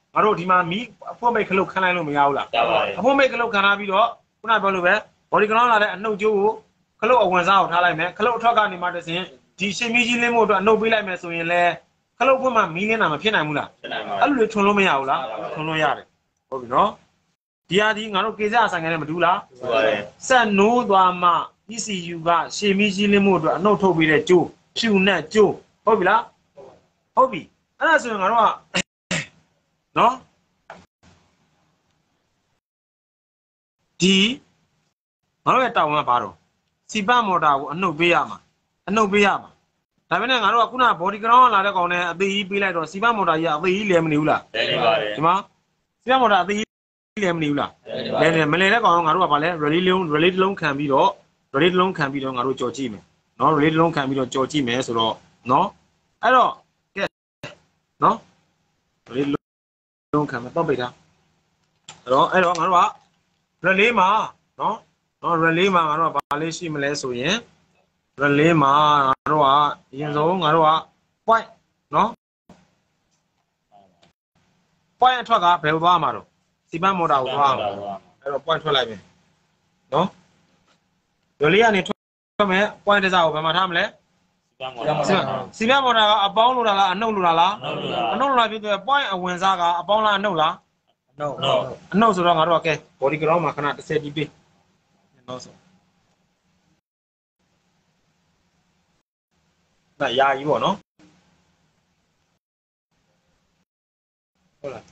ငါတို့ဒီမှာမီးအဖွင့်ပိတ်ခလုတ်ခန်းလိုက်လို့မရဘူးလားအဖွင့်ပိတ်ခလုတ်ခန်းထားပြီးတော့ခုနပြောလို့ပဲ body ground လာတဲ့အနှုတ်ကျိုးကိုခလုတ်အဝင်စားကိုထားလိုက်မယ်ခလုတ်အထွက်ကနေမှတဆင်ဒီရှင်းမီးကြီးလင်းဖို့အတွက်အနှုတ်ပေးလိုက်မယ်ဆိုရင်လည်းခလုတ်ဖွင့်မှမီးလင်းတာမဖြစ်နိုင်ဘူးလားအဲ့လိုထွန်လို့မရဘူးလားထွန်လို့ရတယ်ဟုတ်ပြီနော်ဒီဟာဒီငါတို့ကေစအဆိုင်ကနေမတူလားဟုတ်ပါတယ်ဆက်နိုးသွားမှ ECU ကရှင်းမီးကြီးလင်းဖို့အတွက်အနှုတ်ထုတ်ပေးတဲ့ကျိုးဖြူနဲ့ကျိုးဟုတ်ပြီလားဟုတ်ပြီအဲ့ဒါဆိုရင်ငါတို့ကနော်ဒီငါတို့ရဲ့တောင်းကဘာတော့စီပတ်မော်တာကိုအနှုတ်ပေးရမှာဒါပေမဲ့ငါတို့ကခုန body ground ကလာတဲ့ကောင်နဲ့အသေးကြီးပေးလိုက်တော့စီပတ်မော်တာကြီးကအသေးကြီးလဲမနေဘူးလားလဲနေပါတယ်ဒီမှာစီပတ်မော်တာအသေးကြီးလဲမနေဘူးလားလဲနေမလဲတဲ့ကောင်ကငါတို့ကဘာလဲ relay တစ်လုံးခံပြီးတော့ငါတို့ကြော်ကြည့်မယ်နော် relay တစ်လုံးခံပြီးတော့ကြော်ကြည့်မယ်ဆိုတော့နော်အဲ့တော့ကဲနော် relay လုံးခံမယ်တော့ပိတ်ထားအဲ့တော့ငါတို့က relay မှာနော် relay မှာငါတို့ကဘာလေးရှိမလဲဆိုရင် relay မှာငါတို့ကအရင်ဆုံးငါတို့က point နော် point အထွက်ကဘယ်လိုသွားမှာတော့စီပတ်မော်တာကိုသွားမှာအဲ့တော့ point ထွက်လိုက်မယ်နော် relay ကနေထွက်မယ် point တစ်စားကိုဘယ်မှာထားမလဲစီပတ်မော်တာကအပေါင်းလို့လားအနှုတ်လို့လားအနှုတ်လို့ဖြစ်တဲ့ point အဝင်စားကအပေါင်းလားအနှုတ်လားအနှုတ်ဆိုတော့ငါတို့ကကဲ body ground မှာခဏ30တီးပေးနော်ဆိုဒါယာကြီးပေါ့နော်ဟုတ်လား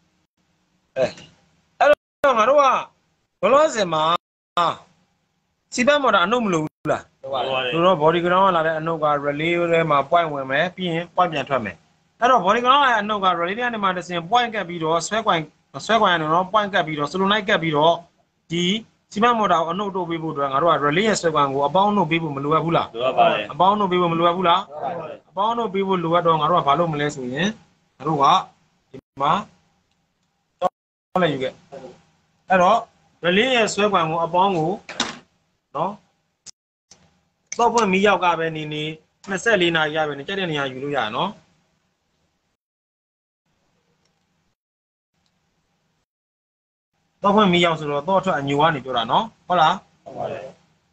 အဲ့တော့ငါတို့ကဘလောစင်မှာစီပတ်မော်တာအနှုတ်မလို့ဘူးလားဟုတ်တော့ body ground ကလာတဲ့အနှုတ်က relay ထဲမှာ point ဝင်မယ်ပြီးရင် point ပြန်ထွက်မယ်အဲ့တော့ body ground ကအနှုတ်က relay ထဲမှာတစ်စင် point ကပ်ပြီးတော့ဆွဲကွိုင်ရတယ်နော် point ကပ်ပြီးတော့ solenoid ကပ်ပြီးတော့ဒီစီပတ်မော်တာကိုအနှုတ်တို့ပေးဖို့အတွက်ငါတို့က relay ရဲ့ဆွဲကွိုင်ကိုအပေါင်းနှုတ်ပေးဖို့မလိုအပ်ဘူးလားလိုအပ်ပါတယ်အပေါင်းနှုတ်ပေးဖို့မလိုအပ်ဘူးလားအပေါင်းနှုတ်ပေးဖို့လိုအပ်တော့ငါတို့ကဘာလုပ်မလဲဆိုရင်ငါတို့ကဒီမှာတော့လိုက်ယူခဲ့အဲ့တော့ relay ရဲ့ဆွဲကွိုင်ကိုအပေါင်းကိုနော်တော့ဖွင့်မီးရောက်ကပဲနေ24နာရီရပဲနေကြတဲ့နေရာယူလို့ရနော်တော့ဖွင့်မီးရောက်ဆိုတော့တော့ထွက်အညူကနေပြောတာနော်ဟုတ်လားဟုတ်ပါတယ်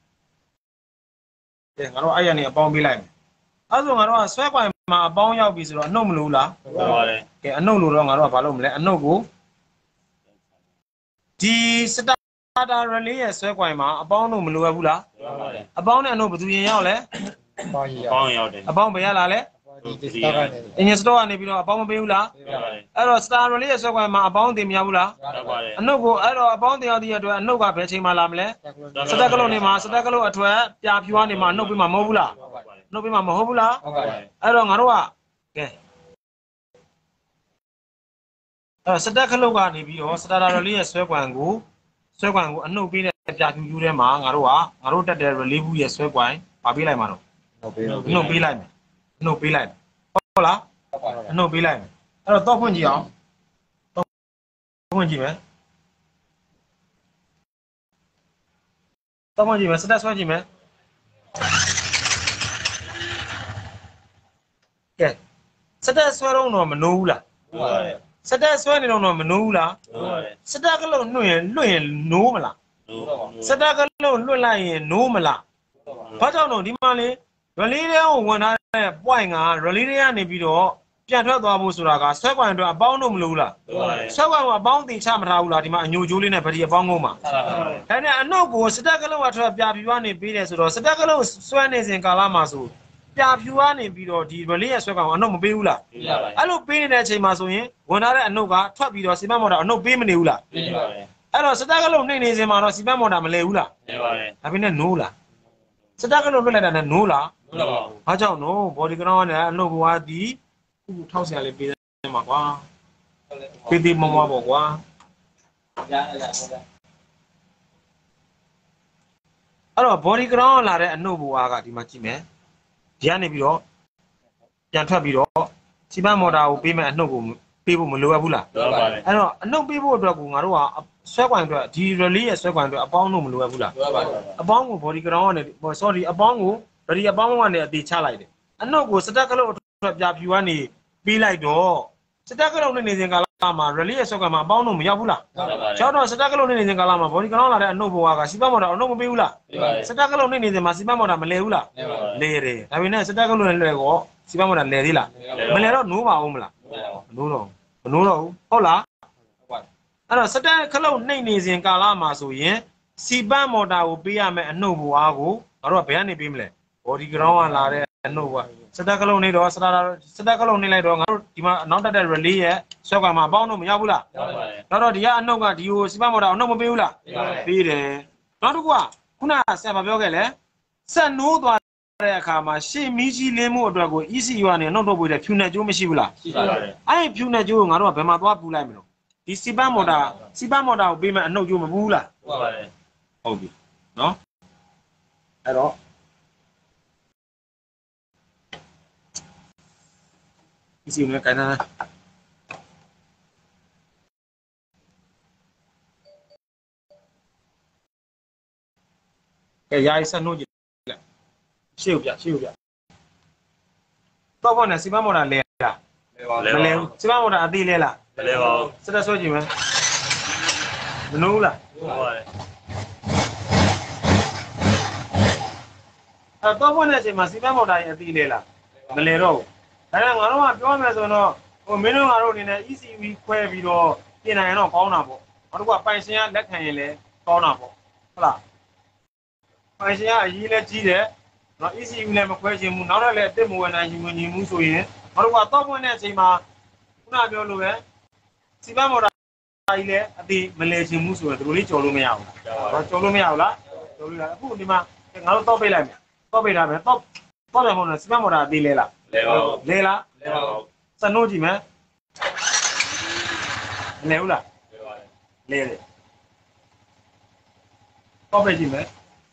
ကဲငါတို့အဲ့ရနေအပေါင်းပေးလိုက်မယ်အဲ့ဆိုငါတို့ကဆွဲကွိုင်မှာအပေါင်းရောက်ပြီဆိုတော့အနှုတ်မလို့လားဟုတ်ပါတယ်ကဲအနှုတ်လို့တော့ငါတို့ကဘာလုပ်မလဲအနှုတ်ကိုဒီစတာrelay ရဲ့ဆွဲကွိုင်မှာအပေါင်းတို့မလိုအပ်ဘူးလားဟုတ်ပါတယ်အပေါင်းနဲ့အနှုတ်ဘယ်သူရင်ရောက်လဲအပေါင်းရောက်တယ်အပေါင်းဘယ်ရလာလဲအင်ဂျင်စတော့ကနေပြီးတော့အပေါင်းမပေးဘူးလားအဲ့တော့ star relay ရဲ့ဆွဲကွိုင်မှာအပေါင်းတင်မရဘူးလားအနှုတ်ကိုအဲ့တော့အပေါင်းတင်ရောက်တဲ့အတွက်အနှုတ်ကဘယ်ချိန်မှလာမလဲစတက်ကလုံးနေမှာစတက်ကလုံးအထွက်ပြဖြူကနေမှာအနှုတ်ပေးမှာမဟုတ်ဘူးလားအနှုတ်ပေးမှာမဟုတ်ဘူးလားအဲ့တော့ငါတို့ကကဲအဲ့စတက်ကလုံးကနေပြီးတော့ star relay ရဲ့ဆွဲကွိုင်ကိုအနှုတ်ပေးတဲ့ပြဖြူယူထဲမှာငါတို့တက်တဲ့ relay ဘူးရဲ့ဆွဲကွိုင်ပါပေးလိုက်မှာတော့အနှုတ်ပေးလိုက်မယ်အနှုတ်ပေးလိုက်ဟုတ်လားအနှုတ်ပေးလိုက်မယ်အဲ့တော့ဖွင့်ကြည့်အောင်ဖွင့်ကြည့်မယ်ဖွင့်ကြည့်မယ်စတက်ဆွဲကြည့်မယ်ကဲစတက်ဆွဲတော့မနိုးဘူးလားဟုတ်ပါတယ်စတက်ဆွဲနေတော့မနိုးဘူးလားဟုတ်ပါတယ်စတက်ကလုံးလွှင့်ရင်နိုးမလားနိုးပါဘူးစတက်ကလုံးလွှင့်လိုက်ရင်နိုးမလားဘာကြောင့်တော့ဒီမှာလေ relay ထဲကိုဝင်ထားတဲ့ point က relay ထဲကနေပြီးတော့ပြန်ထွက်သွားဖို့ဆိုတာကဆွဲကွိုင်အတွက်အပေါင်းတို့မလို့လားဆွဲကွိုင်ကအပေါင်းတင်ချမထားဘူးလားဒီမှာအညိုကျိုးလေးနဲ့ဗတိအပေါင်းကုန်မှာဒါနဲ့အနှုတ်ကိုစတက်ကလုံးကထွက်ပြဖြူကနေပေးတယ်ဆိုတော့စတက်ကလုံးဆွဲနေစဉ်ကာလမှာဆိုပြဖြူကနေပြီးတော့ဒီ relay ရဲ့ဆွဲကွိုင်ကအနှုတ်မပေးဘူးလားပေးပါပါအဲ့လိုပေးနေတဲ့အချိန်မှာဆိုရင်ဝင်ထားတဲ့အနှုတ်ကထွက်ပြီးတော့စီမံမော်တာအနှုတ်ပေးမနေဘူးလားပေးပါပါတယ်အဲ့တော့စတက်ကလုံးနှိမ့်နေစဉ်မှာတော့စီမံမော်တာမလဲဘူးလားလဲပါတယ်ဒါပေမဲ့နိုးလားစတက်ကလုံးလွတ်လိုက်တာနဲ့နိုးလားနိုးတော့ပါဘူးဘာကြောင့်နိုး body ground နဲ့အနှုတ်ဘွားဒီခုထောက်ဆရာလေးပေးတယ်မှာကွာပေးသေးမမပေါ့ကွာရအဲ့တော့ body ground လာတဲ့အနှုတ်ဘွားကဒီမှာကြည့်မယ်ဒီကနေပြီးတော့ပြန်ထွက်ပြီးတော့စီမံမော်တာကိုပေးမဲ့အနှုတ်ကိုပေးဖို့မလိုအပ်ဘူးလားလိုအပ်ပါတယ်အဲ့တော့အနှုတ်ပေးဖို့အတွက်ကိုငါတို့ကဆွဲကွိုင်အတွက်ဒီ relay ရဲ့ဆွဲကွိုင်အတွက်အပေါင်းတို့မလိုအပ်ဘူးလားလိုအပ်ပါတယ်အပေါင်းကို body ground ကနေ sorry အပေါင်းကိုဗတိအပေါင်းကနေအသေးချလိုက်တယ်အနှုတ်ကိုစတက်ကလုံးအတွက်ပြဖြူကနေပေးလိုက်တော့စတက်ကလုံးနေစဉ်ကာလမှာ relay ရဲ့ဆွဲကွက်မှာအပေါင်းတို့မရောက်ဘူးလားရောက်တော့စတက်ကလုံးနေစဉ်ကာလမှာ body ground လာတဲ့အနှုတ်ဘဝကစီပတ်မော်တာအနှုတ်မပေးဘူးလားစတက်ကလုံးနေစဉ်မှာစီပတ်မော်တာမလဲဘူးလားလဲတယ်ဒါပေမဲ့စတက်ကလုံးနဲ့လဲကောစီပတ်မော်တာလဲသေးလားမလဲတော့နိုးပါဦးမလားမနိုးတော့ဘူးဟုတ်လားအဲ့တော့စတက်ခလုံးနှိမ့်နေစဉ်ကာလမှာဆိုရင်စီပတ်မော်တာကိုပေးရမယ်အနှုတ်ဘဝကိုငါတို့ကဘယ်ကနေပေးမလဲ body ground ကလာတဲ့အနှုတ်ဘဝစတက်ကလုံးနေတော့စတက်ကလုံးနေလိုက်တော့ငါတို့ဒီမှာနောက်တက်တဲ့ relay ရဲ့ဆွဲကွက်မှာအပေါင်းတို့မရောက်ဘူးလားတော့ဒီကအနှုတ်ကဒီကိုစီပတ်မော်တာအနှုတ်မပေးဘူးလားပေးတယ်နောက်တစ်ခုကခုနကဆရာမပြောခဲ့လဲဆက်နိုးသွားတဲ့အခါမှာရှေ့မီးကြီးလင်းမှုအတွက်ကို ECU ကနေနှုတ်ထုတ်ပေးတဲ့ဖြူနဲ့ကျိုးမရှိဘူးလားရှိပါတယ်အဲ့ဒီဖြူနဲ့ကျိုးကိုငါတို့ကဘယ်မှာသွားပူလိုက်မလို့ဒီစီပတ်မော်တာကိုပေးမယ်အနှုတ်ကျိုးမပူဘူးလားဟုတ်ပါတယ်ဟုတ်ပြီနော်အဲ့တော့ECU နဲ့ကိုင်ထားကဲယာယီဆက်နှုတ်ကြည့်လိုက်ရှေ့ကိုပြတော့ဘောနဲ့စီပတ်မော်တာလဲလားမလဲဘူးစီပတ်မော်တာအသေးလဲလားမလဲပါဘူးစတက်ဆွဲကြည့်မယ်မနိုးလားဟုတ်ပါတယ်အဲ့တော့ဘောနဲ့အချိန်မှာစီပတ်မော်တာရဲ့အသေးလဲလားမလဲတော့ဘူးဒါနဲ့ငါတို့ကပြောမယ်ဆိုတော့မင်းတို့ငါတို့အနေနဲ့ ECU ခွဲပြီးတော့ပြင်နိုင်ရင်တော့ကောင်းတာပေါ့နောက်တစ်ခုကပိုင်ရှင်ကလက်ခံရင်လည်းကောင်းတာပေါ့ဟုတ်လားပိုင်ရှင်ကအရေးလည်းကြီးတယ်နော် ECU လည်းမခွဲချင်ဘူးနောက်တော့လည်းအစ်မဝင်နိုင်ယူဝင်နေမှုဆိုရင်နောက်တစ်ခုကတော့ပွင့်တဲ့အချိန်မှာခုနပြောလို့ပဲစီပတ်မော်တာကြီးလည်းအသေးမလဲချင်ဘူးဆိုရင်တို့လေးကြော်လို့မရဘူးလားကြော်လို့မရဘူးလားကြော်လို့ရတယ်အခုဒီမှာငါတို့တော့ပိတ်လိုက်မယ်တော့ပိတ်ထားမယ်တော့ပြန်ဖို့စီပတ်မော်တာအသေးလဲလားလဲလားစနိုးကြည့်မယ်လဲဘူးလားလဲတယ်တော့ပိတ်ကြည့်မယ်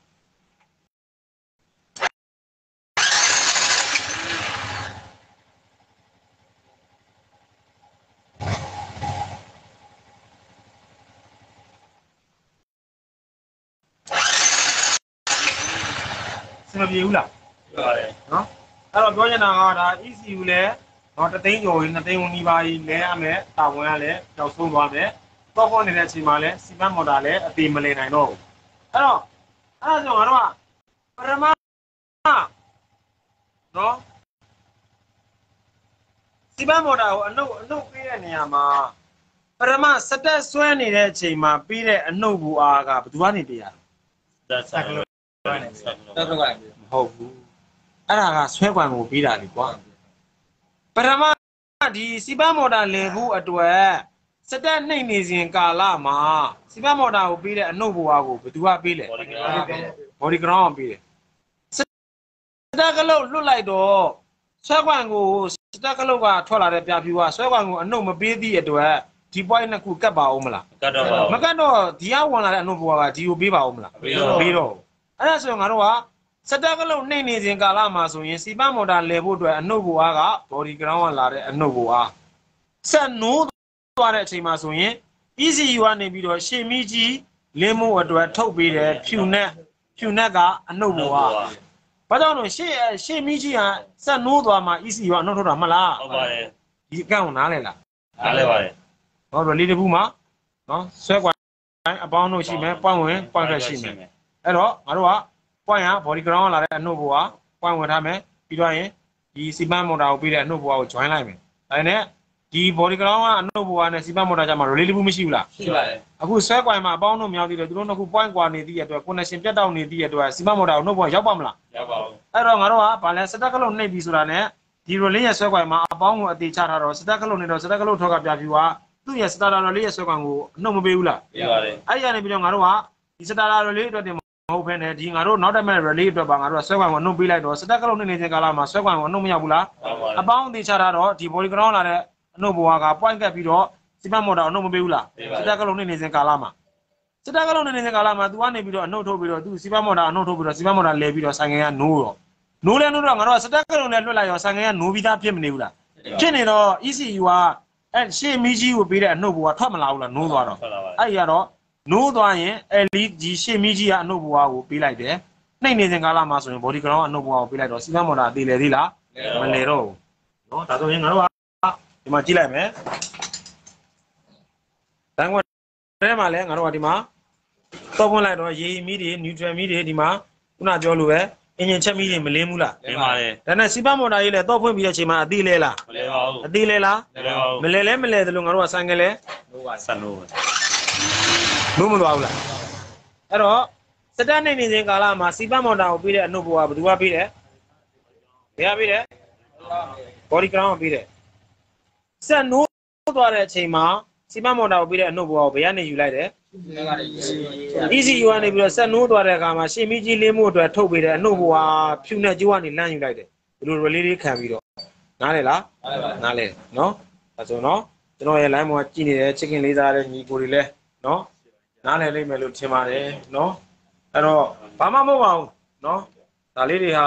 မပြေဘူးလားပြပါတယ်နော်အဲ့တော့ပြောချင်တာကဒါ ECU လဲတော့3သိန်းကျော်2သိန်းနီးပါးကြီးလဲရမယ်တာဝန်ကလည်းကြောက်ဆုံးသွားမယ်တော့ပေါ်နေတဲ့အချိန်မှာလဲစီမံမော်တာလဲအသေးမလဲနိုင်တော့ဘူးအဲ့တော့အဲ့ဒါကြောင့်ငါတို့ကပရမနော်စီမံမော်တာကိုအနှုတ်ပေးတဲ့နေရာမှာပရမစတက်ဆွဲနေတဲ့အချိန်မှာပြီးတဲ့အနှုတ်ဘူအားကဘယ်သူကနေပေးရလဲစက်ကလို့မဟုတ်ဘူးအဲ့ဒါကဆွဲကွန်ကိုပြီးတာလေကွာပထမဒီစီပတ်မော်တာလည်ဖို့အတွက်စတက်နှိမ့်နေစဉ်ကာလမှာစီပတ်မော်တာကိုပြီးတဲ့အနှုတ်ဘဝကိုဘယ်သူကပြီးလဲ body ground ကိုပြီးတယ်စတက်ကလုတ်လွတ်လိုက်တော့ဆွဲကွန်ကိုစတက်ကလုတ်ကထွက်လာတဲ့ပြပြူကဆွဲကွန်ကိုအနှုတ်မပေးသည့်အတွက်ဒီ point နှစ်ခုကတ်ပါအောင်မလားမကတ်တော့ဒီကဝင်လာတဲ့အနှုတ်ဘဝကဒီကိုပေးပါအောင်မလားပေးတော့အဲ့ဒါဆိုရင်ငါတို့ကစတက်ကလုံးနှိမ့်နေစဉ်ကာလမှာဆိုရင်စီပတ်မော်တာလဲဖို့အတွက်အနှုတ်ဘဝက body ground ကလာတဲ့အနှုတ်ဘဝဆက်နိုးသွားတဲ့အချိန်မှာဆိုရင် ECU ကနေပြီးတော့ရှေ့မီးကြီးလင်းမှုအတွက်ထုတ်ပေးတဲ့ဖြူနက်ကအနှုတ်ဘဝဘာကြောင့်လို့ရှေ့မီးကြီးကဆက်နိုးသွားမှာ ECU ကအနှုတ်ထုတ်တာမလားဟုတ်ပါတယ်ဒီအကန့်ကိုနားလဲလားနားလဲပါတယ်ဟောတော့လေးတပူမှာနော်ဆွဲကွာအပေါင်းတို့ရှိမယ်ပွင့်ဝင်ပွင့်ခက်ရှိမယ်အဲ့တော့ငါတို့ကပွင့်ရ body ground လာတဲ့အနှုတ်ဘဝပွင့်ဝင်ထားမယ်ပြီးတော့ရင်ဒီစီမံမော်တာကိုပြီးတဲ့အနှုတ်ဘဝကို join လိုက်မယ်ဒါနဲ့ဒီ body ground ကအနှုတ်ဘဝနဲ့စီမံမော်တာကြမှာ relay မရှိဘူးလားရှိပါတယ်အခုဆွဲကွင်မှာအပေါင်းတို့မြောက်သေးတယ်သူတို့နှစ်ခု point ကွာနေသည့်အတွက် connection ပြတ်တောက်နေသည့်အတွက်စီမံမော်တာကိုနှုတ်ဘဝရောက်ပါမလားရောက်ပါဘူးအဲ့တော့ငါတို့ကဗာလဲစတက်ကလုံးနှိပ်ပြီးဆိုတာနဲ့ဒီ relay ရဲ့ဆွဲကွင်မှာအပေါင်းကိုအသေးချထားတော့စတက်ကလုံးနေတော့စတက်ကလုံးထောက်ကပြပြူကသူ့ရဲ့ starter relay ရဲ့ဆွဲကွင်ကိုအနှုတ်မပေးဘူးလားပေးပါတယ်အဲ့ဒီကနေပြီးတော့ငါတို့ကဒီ starter relay အတွက်တင်မဟုတ်ဘဲနဲ့ဒီငါတို့နောက်တက်မဲ့ relay အတွက်ပါငါတို့ကဆွဲကွင်ကိုနှုတ်ပေးလိုက်တော့စတက်ကလုံးနေစဉ်ကာလမှာဆွဲကွင်ကိုနှုတ်မရောက်ဘူးလားအပေါင်းအသေးချထားတော့ဒီ body ground လာတဲ့အနှုတ်ဘဝက point ကပ်ပြီးတော့စီမံမော်တာအနှုတ်မပေးဘူးလားစတက်ကလုံးနေစဉ်ကာလမှာစတက်ကလုံးနေစဉ်ကာလမှာ तू ကနေပြီးတော့အနှုတ်ထုတ်ပြီးတော့ तू စီမံမော်တာအနှုတ်ထုတ်ပြီးတော့စီမံမော်တာလဲပြီးတော့ဆိုင်ငယ်ကနိုးလဲနိုးတော့ငါတို့ကစတက်ကလုံးနဲ့လွတ်လိုက်ရောဆိုင်ငယ်ကနိုးပြီးသားဖြစ်မနေဘူးလားဖြစ်နေတော့ ECU ကအဲ့ရှေ့မီးကြီးကိုပေးတဲ့အနှုတ်ဘဝထွက်မလာဘူးလားနိုးသွားတော့အဲ့ဒီကတော့နိုးသွားရင် LED ရှေ့မီးကြီးကအနှုတ်ဘဝကိုပေးလိုက်တယ်နှိမ့်နေစဉ်ကာလမှာဆိုရင် body ground ကအနှုတ်ဘဝကိုပေးလိုက်တော့စီမံမော်တာအသေးလေသေးလားမလဲတော့ဘူးနော်ဒါဆိုရင်ငါတို့ကဒီမှာကြည့်လိုက်မယ်ထဲမှာလဲငါတို့ကဒီမှာတော့ဖွင့်လိုက်တော့ရေမီးတွေ neutral မီးတွေဒီမှာခုနပြောလို့ပဲအင်ဂျင်ချက်မီးတွေမလင်းဘူးလားလင်းပါတယ်ဒါနဲ့စီးပါမော်တာကြီးလဲတော့ဖွင့်ပြီးတဲ့အချိန်မှာအသီးလဲလားမလဲပါဘူးအသီးလဲလားမလဲလဲမလဲသလိုငါတို့ကဆိုင်ကလဲဆက်လို့လို့မသွားဘူးလားအဲ့တော့စတက်နေနေစဉ်ကာလမှာစီးပါမော်တာကိုပြီးတဲ့အနှုတ်ဘဝဘယ်သူကပြီးတယ်ဘယ်ကပြီးတယ် body ground ကိုပြီးတယ်ဆက်နိုးသွားတဲ့အချိန်မှာစီးပါမော်တာကိုပြီးတဲ့အနှုတ်ဘဝကိုဘယ်ကနေယူလိုက်တယ် ECU ကနေပြီးတော့ဆက်နိုးသွားတဲ့အခါမှာရှေ့မီးကြီးလင်းမှုအတွက်ထုတ်ပေးတဲ့အနှုတ်ဘဝဖြူနဲ့ကျိုးကနေလန့်ယူလိုက်တယ်ဘယ်လို relay လေးခံပြီးတော့နားလေလားနားလေနော်ဒါဆိုတော့ကျွန်တော်ရဲ့ line မှာကြည့်နေတဲ့ chicken လေးစားတဲ့ညီကိုတွေလဲနော်နားလည်လိမ့်မယ်လို့ထင်ပါတယ်နော်အဲ့တော့ဘာမှမဟုတ်ပါဘူးနော်ဒါလေးတွေဟာ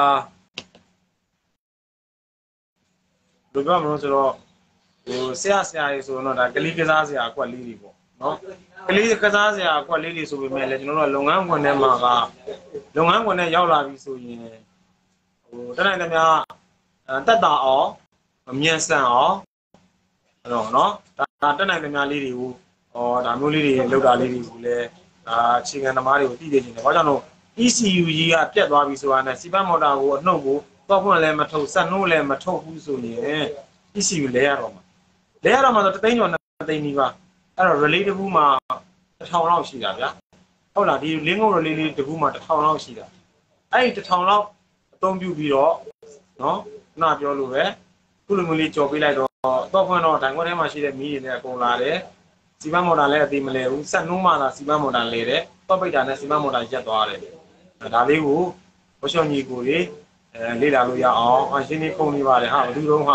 ဘယ်လိုပြောမလို့ဆိုတော့ဟိုဆရာကြီးဆိုတော့ဒါကလေးကစားဆရာအကွက်လေးတွေပေါ့နော်ကလေးကစားဆရာအကွက်လေးတွေဆိုပေမဲ့လည်းကျွန်တော်တို့လုပ်ငန်းခွင်ထဲမှာကလုပ်ငန်းခွင်ထဲရောက်လာပြီဆိုရင်ဟိုတနိုင်သမျှတက်တာအောင်အမြင့်ဆန်အောင်အဲ့တော့နော်ဒါတက်နိုင်သမျှလေးတွေကိုဒါမျိုးလေးတွေလောက်တာလေးတွေကိုလည်းဒါအခြေခံသမားတွေကိုသိသိချင်တယ်။ဘာကြောင့်လို့ ECU ကြီးကပြတ်သွားပြီဆိုတာနဲ့စီပတ်မော်တာကိုအနှုတ်ကိုတော့ဖွင့်လည်းမထုတ်ဆက်နှိုးလည်းမထုတ်ဘူးဆိုရင် ECU လဲရတော့မှာလဲရတော့မှာဆို3သိန်းကျော်2သိန်းနီးပါးအဲ့တော့ relay တစ်ခုမှာ1000လောက်ရှိတာဗျာဟုတ်လားဒီ link ကို relay လေးတစ်ခုမှာ1000လောက်ရှိတာအဲ့ဒီ1000လောက်အသုံးပြုပြီးတော့နော်ခုနပြောလို့ပဲခုလိုမျိုးလေးကြော်ပေးလိုက်တော့ဖွင့်တော့ဒိုင်ခွက်ထဲမှာရှိတဲ့မီးတွေနဲ့အကုန်လာတယ်စီမံမော်တာလည်းအသေးမလဲဘူးဆက်နှိုးမှသာစီမံမော်တာလဲတယ်တော့ပိတ်တာနဲ့စီမံမော်တာရက်သွားတယ်ဒါလေးကိုဝရှော့ညီကိုလေလေ့လာလို့ရအောင်အရှင်းလေးခုံနေပါတယ်ဟာဘယ်သူတော့ဟာ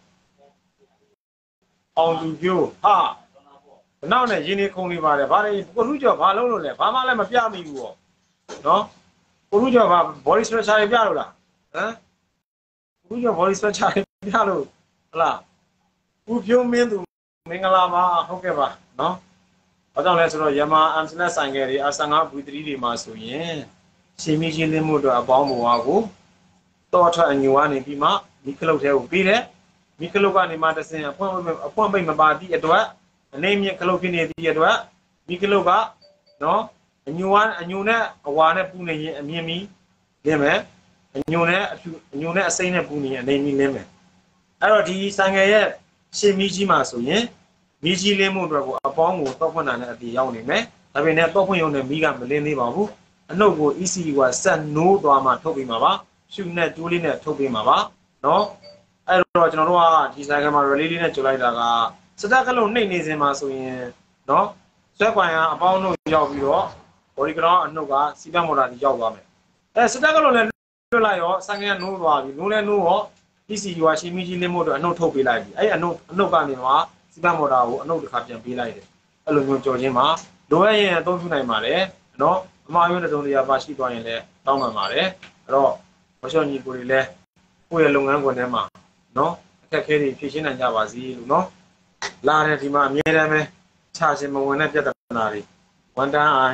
အောင်သူပြိုးဟာနောက်နဲ့ရင်းနေခုံနေပါတယ်ဗါလေကိုလူကျော်ဘာလုံးလို့လဲဘာမှလည်းမပြမိဘူးပေါ့နော်ကိုလူကျော်ဘာ body structure တွေပြလို့လားဟမ်ကိုလူကျော် body structure တွေပြလို့ဟလားဦးဖြိုးမင်းသူမင်္ဂလာပါဟုတ်ကဲ့ပါနော်ဘာကြောင့်လဲဆိုတော့ယမာအမ်စနက်ဆိုင်ကယ်တွေအ15 V3 တွေမှာဆိုရင်ရှင်းမီးချင်းလင်းမှုအတွက်အပေါင်းဘဝကိုတော့ထွက်အညူကနေပြီးမှမိခလုတ်ထဲကိုပြီးတယ်မိခလုတ်ကနေမှတဆင်အဖွင့်ပိတ်မပါသည့်အတွက်အနေမြင့်ခလုတ်ဖြစ်နေသည့်အတွက်မိခလုတ်ကနော်အညူနဲ့အဝါနဲ့ပူနေရင်အမြင့်မီလင်းမယ်အညူနဲ့အစိမ့်နဲ့ပူနေရင်အနေမီလင်းမယ်အဲ့တော့ဒီဆိုင်ကယ်ရဲ့ရှင်းမီးကြီးမှာဆိုရင်မီးကြီးလင်းမှုအတွက်ကိုအပေါင်းကိုတော့ဖွင့်တာနဲ့အတီရောက်နေမယ်ဒါပေမဲ့တော့ဖွင့်ရုံနဲ့မီးကမလင်းသေးပါဘူးအနှုတ်ကို ECU ကဆက်နိုးသွားမှထုတ်ပြီးမှာပါရှုနဲ့ကျိုးလေးနဲ့ထုတ်ပြီးမှာပါနော်အဲ့တော့ကျွန်တော်တို့ကဒီဆိုင်ကမှာ relay လေးနဲ့ကြိုလိုက်တာကစတက်ကလုံးနှိမ့်နေစင်မှာဆိုရင်နော်ဆွဲခွန်ကအပေါင်းတို့ရောက်ပြီးတော့ body ground အနှုတ်ကစီးပမော်တာကြီးရောက်သွားမယ်စတက်ကလုံးလည်းလွတ်လိုက်ရောဆိုင်ကနိုးသွားပြီနိုးလဲနိုးရော ECU ကရှင်းမီးကြီးလင်းမှုအတွက်အနှုတ်ထုတ်ပေးလိုက်ပြီအဲ့အနှုတ်ကနေမှစီးပမော်တာကိုအနှုတ်တစ်ခါပြန်ပေးလိုက်တယ်အဲ့လိုမျိုးကြော်ချင်းမှာလိုရရင်အသုံးပြုနိုင်ပါတယ်နော်အမှားယွင်းတဲ့တုံးတရားပါရှိသွားရင်လည်းတောင်းပန်ပါတယ်အဲ့တော့ဝရှော့ညီကိုတွေလည်းကိုယ့်ရဲ့လုပ်ငန်းခွင်ထဲမှာနော်အခက်အခဲတွေဖြေရှင်းနိုင်ကြပါစေလို့နော်လာတဲ့ဒီမှာအမြဲတမ်းပဲခြာရှင်မဝင်တဲ့ပြဿနာတွေ 110i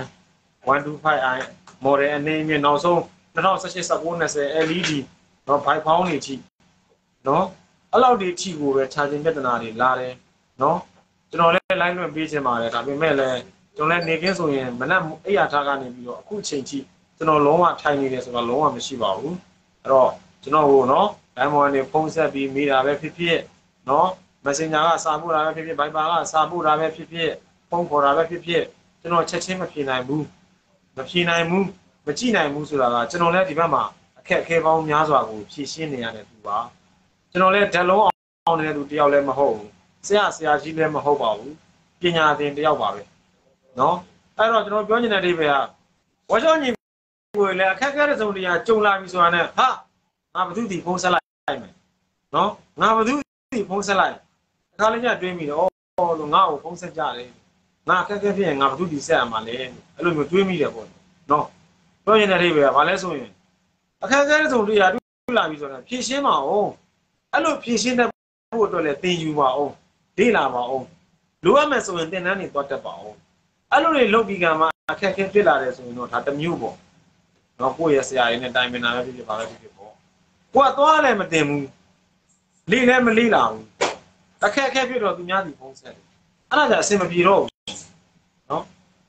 125i model အနေနဲ့နောက်ဆုံး2018 19 LED နော်ဘိုက်ဖောင်းတွေထိနော်အဲ့လောက်ဒီထိကိုပဲခြာရှင်ပြဿနာတွေလာတယ်နော်ကျွန်တော်လည်း line လွှင့်ပေးချင်ပါတယ်ဒါပေမဲ့လည်းကျွန်တော်လည်းနေခင်းဆိုရင်မနက်အိယာထားကနေပြီးတော့အခုချိန်ထိကျွန်တော်လုံးဝထိုင်နေတယ်ဆိုတော့လုံးဝမရှိပါဘူးအဲ့တော့ကျွန်တော်ဟိုနော် diamond နဲ့ဖုန်းဆက်ပြီးမိတာပဲဖြစ်ဖြစ်နော် messenger ကစာပို့တာပဲဖြစ်ဖြစ် viber ကစာပို့တာပဲဖြစ်ဖြစ်ဖုန်းခေါ်တာပဲဖြစ်ဖြစ်ကျွန်တော်ချက်ချင်းမဖြေနိုင်ဘူးမကြည့်နိုင်ဘူးဆိုတာကကျွန်တော်လည်းဒီဘက်မှာအခက်အခဲပေါင်းများစွာကိုဖြေရှင်းနေရတဲ့သူပါကျွန်တော်လည်းဓာတ်လုံးအောင်နေတဲ့သူတယောက်လည်းမဟုတ်ဘူးဆရာကြီးလည်းမဟုတ်ပါဘူးပညာသင်တယောက်ပါပဲနော်အဲ့တော့ကျွန်တော်ပြောချင်တဲ့အိဗေကဝါရှော့ညီကိုလည်းအခက်အခဲတဲ့စုံတရားကြုံလာပြီဆိုတာနဲ့ဟာငါဘသူတီဖုန်းဆက်လိုက်မယ်နော်ငါဘသူတီဖုန်းဆက်လိုက်အခါလေးညတွေးမိတော့လို့ငါ့ကိုဖုန်းဆက်ကြတယ်ငါအခက်အခဲဖြစ်ရင်ငါဘသူတီဆက်ရမှာလဲအဲ့လိုမျိုးတွေးမိတယ်ပေါ့နော်ပြောချင်တဲ့အိဗေကဘာလဲဆိုရင်အခက်အခဲတဲ့စုံတရားတွေ့လာပြီဆိုတာဖြည့်ရှင်းပါအောင်အဲ့လိုဖြည့်ရှင်းတဲ့ဖို့အတွက်လည်းသင်ယူပါအောင်လေ့လာပါအောင်လိုအပ်မယ်ဆိုရင်သင်တန်းတွေသွားတက်ပါအောင်အဲ့လိုတွေလုပ်ပြီးကမှအခက်အခဲဖြစ်လာတယ်ဆိုရင်တော့ဒါတစ်မျိုးပေါ့နော်ကိုယ့်ရဲ့ဆရာရင်းနဲ့တိုင်ပင်တာပဲဖြစ်ဖြစ်ပါပဲဖြစ်ဖြစ်ပေါ့ကိုကသွားလည်းမတင်ဘူးလေလည်းမလေ့လာဘူးအခက်အခဲဖြစ်တော့သူများစီဖုန်းဆက်တယ်အဲ့ဒါကြအဆင်မပြေတော့နော်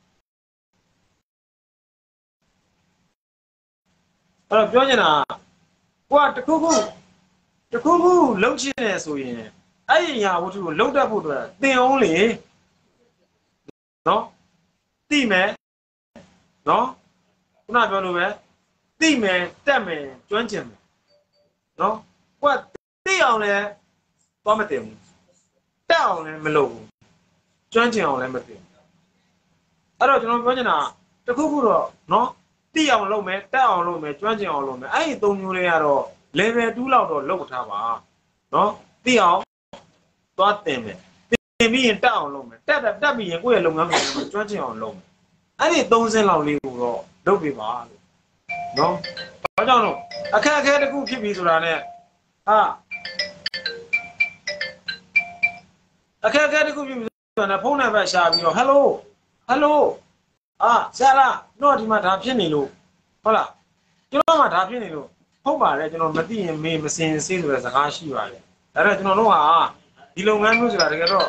အဲ့တော့ပြောနေတာကိုကတခုခုလှုပ်ချင်တယ်ဆိုရင်အဲ့ဒီညာဝတ္ထုကိုလှုပ်တတ်ဖို့အတွက်သင်အောင်လေနော်သိမယ်နော်ခုနပြောလို့ပဲသိမယ်တက်မယ်ကျွမ်းကျင်မယ်နော်ကိုကသိအောင်လဲသွားမတင်ဘူးတက်အောင်လဲမလုပ်ဘူးကျွမ်းကျင်အောင်လဲမသိဘူးအဲ့တော့ကျွန်တော်ပြောချင်တာတခုခုတော့နော်သိအောင်လုပ်မယ်တက်အောင်လုပ်မယ်ကျွမ်းကျင်အောင်လုပ်မယ်အဲ့ဒီ၃မျိုးလေးကတော့ level 2လောက်တော့လုပ်ထားပါနော်သိအောင်သွားတင်မယ်တင်ပြီးရင်တက်အောင်လုပ်မယ်တက်ပြီးရင်ကိုယ့်ရဲ့လုပ်ငန်းကိုကျွမ်းကျင်အောင်လုပ်မယ်အဲ့ဒီ၃ဆင့်လောက်လေးကိုတော့လုပ်ပြပါလို့နော်ဘာကြောင့်လို့အခက်အခဲတစ်ခုဖြစ်ပြီဆိုတာနဲ့အခက်အခဲတစ်ခုဖြစ်ပြီဆိုတာနဲ့ဖုန်းနံပါတ်ရှာပြီးတော့ hello ဆရာလားတော့ဒီမှာဒါဖြစ်နေလို့ဟုတ်လားကျွန်တော်မှဒါဖြစ်နေလို့ဟုတ်ပါတယ်ကျွန်တော်မသိရင်မေးမစင်စေးဆိုတဲ့စကားရှိပါတယ်ဒါတော့ကျွန်တော်တို့ဟာဒီလုပ်ငန်းမျိုးဆိုတာတကယ်တော့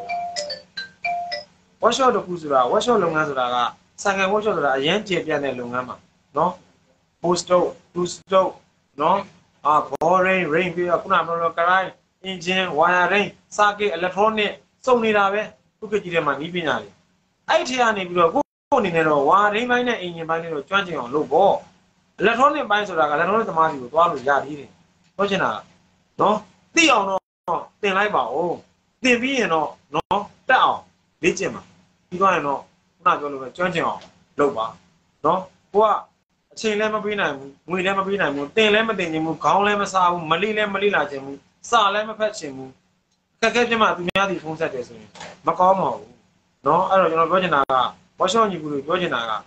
workshop တခုဆိုတာ workshop လုပ်ငန်းဆိုတာကဆိုင်ငံ workshop ဆိုတာအရင်ကျေပြတ်တဲ့လုပ်ငန်းမှာနော် post to နော်boring rain ပြီးတော့ခုနကပြောလို့ grind engine wiring circuit electronic စုံနေတာပဲခုခေတ်ကြီးထဲမှာဤပညာတွေအဲ့ထက်ကနေပြီးတော့ကိုယ့်အနေနဲ့တော့ wiring ဘိုင်းနဲ့ engine ဘိုင်းနဲ့တော့ကျွမ်းကျင်အောင်လုပ်ဖို့ electronic ဘိုင်းဆိုတာက electronic သမားတွေကိုသွားလို့ရသေးတယ်ဟုတ်ချင်တာနော်သိအောင်တော့သင်လိုက်ပါဦးသင်ပြီးရင်တော့နော်တက်အောင်လေ့ကျင့်ပါပြီးသွားရင်တော့ခုနပြောလို့ပဲကျွမ်းကျင်အောင်လုပ်ပါနော်ကိုကအချိန်လည်းမပေးနိုင်ဘူးငွေလည်းမပေးနိုင်ဘူးတင်လည်းမတင်ချင်ဘူးခေါင်းလည်းမစားဘူးမလိလည်းမလိလာချင်ဘူးစာလည်းမဖတ်ချင်ဘူးခက်ခဲပြမှသူများဒီဖုန်းဆက်တယ်ဆိုရင်မကောင်းပါဘူးနော်အဲ့တော့ကျွန်တော်ပြောချင်တာက workshop ညီကူလို့ပြောချင်တာက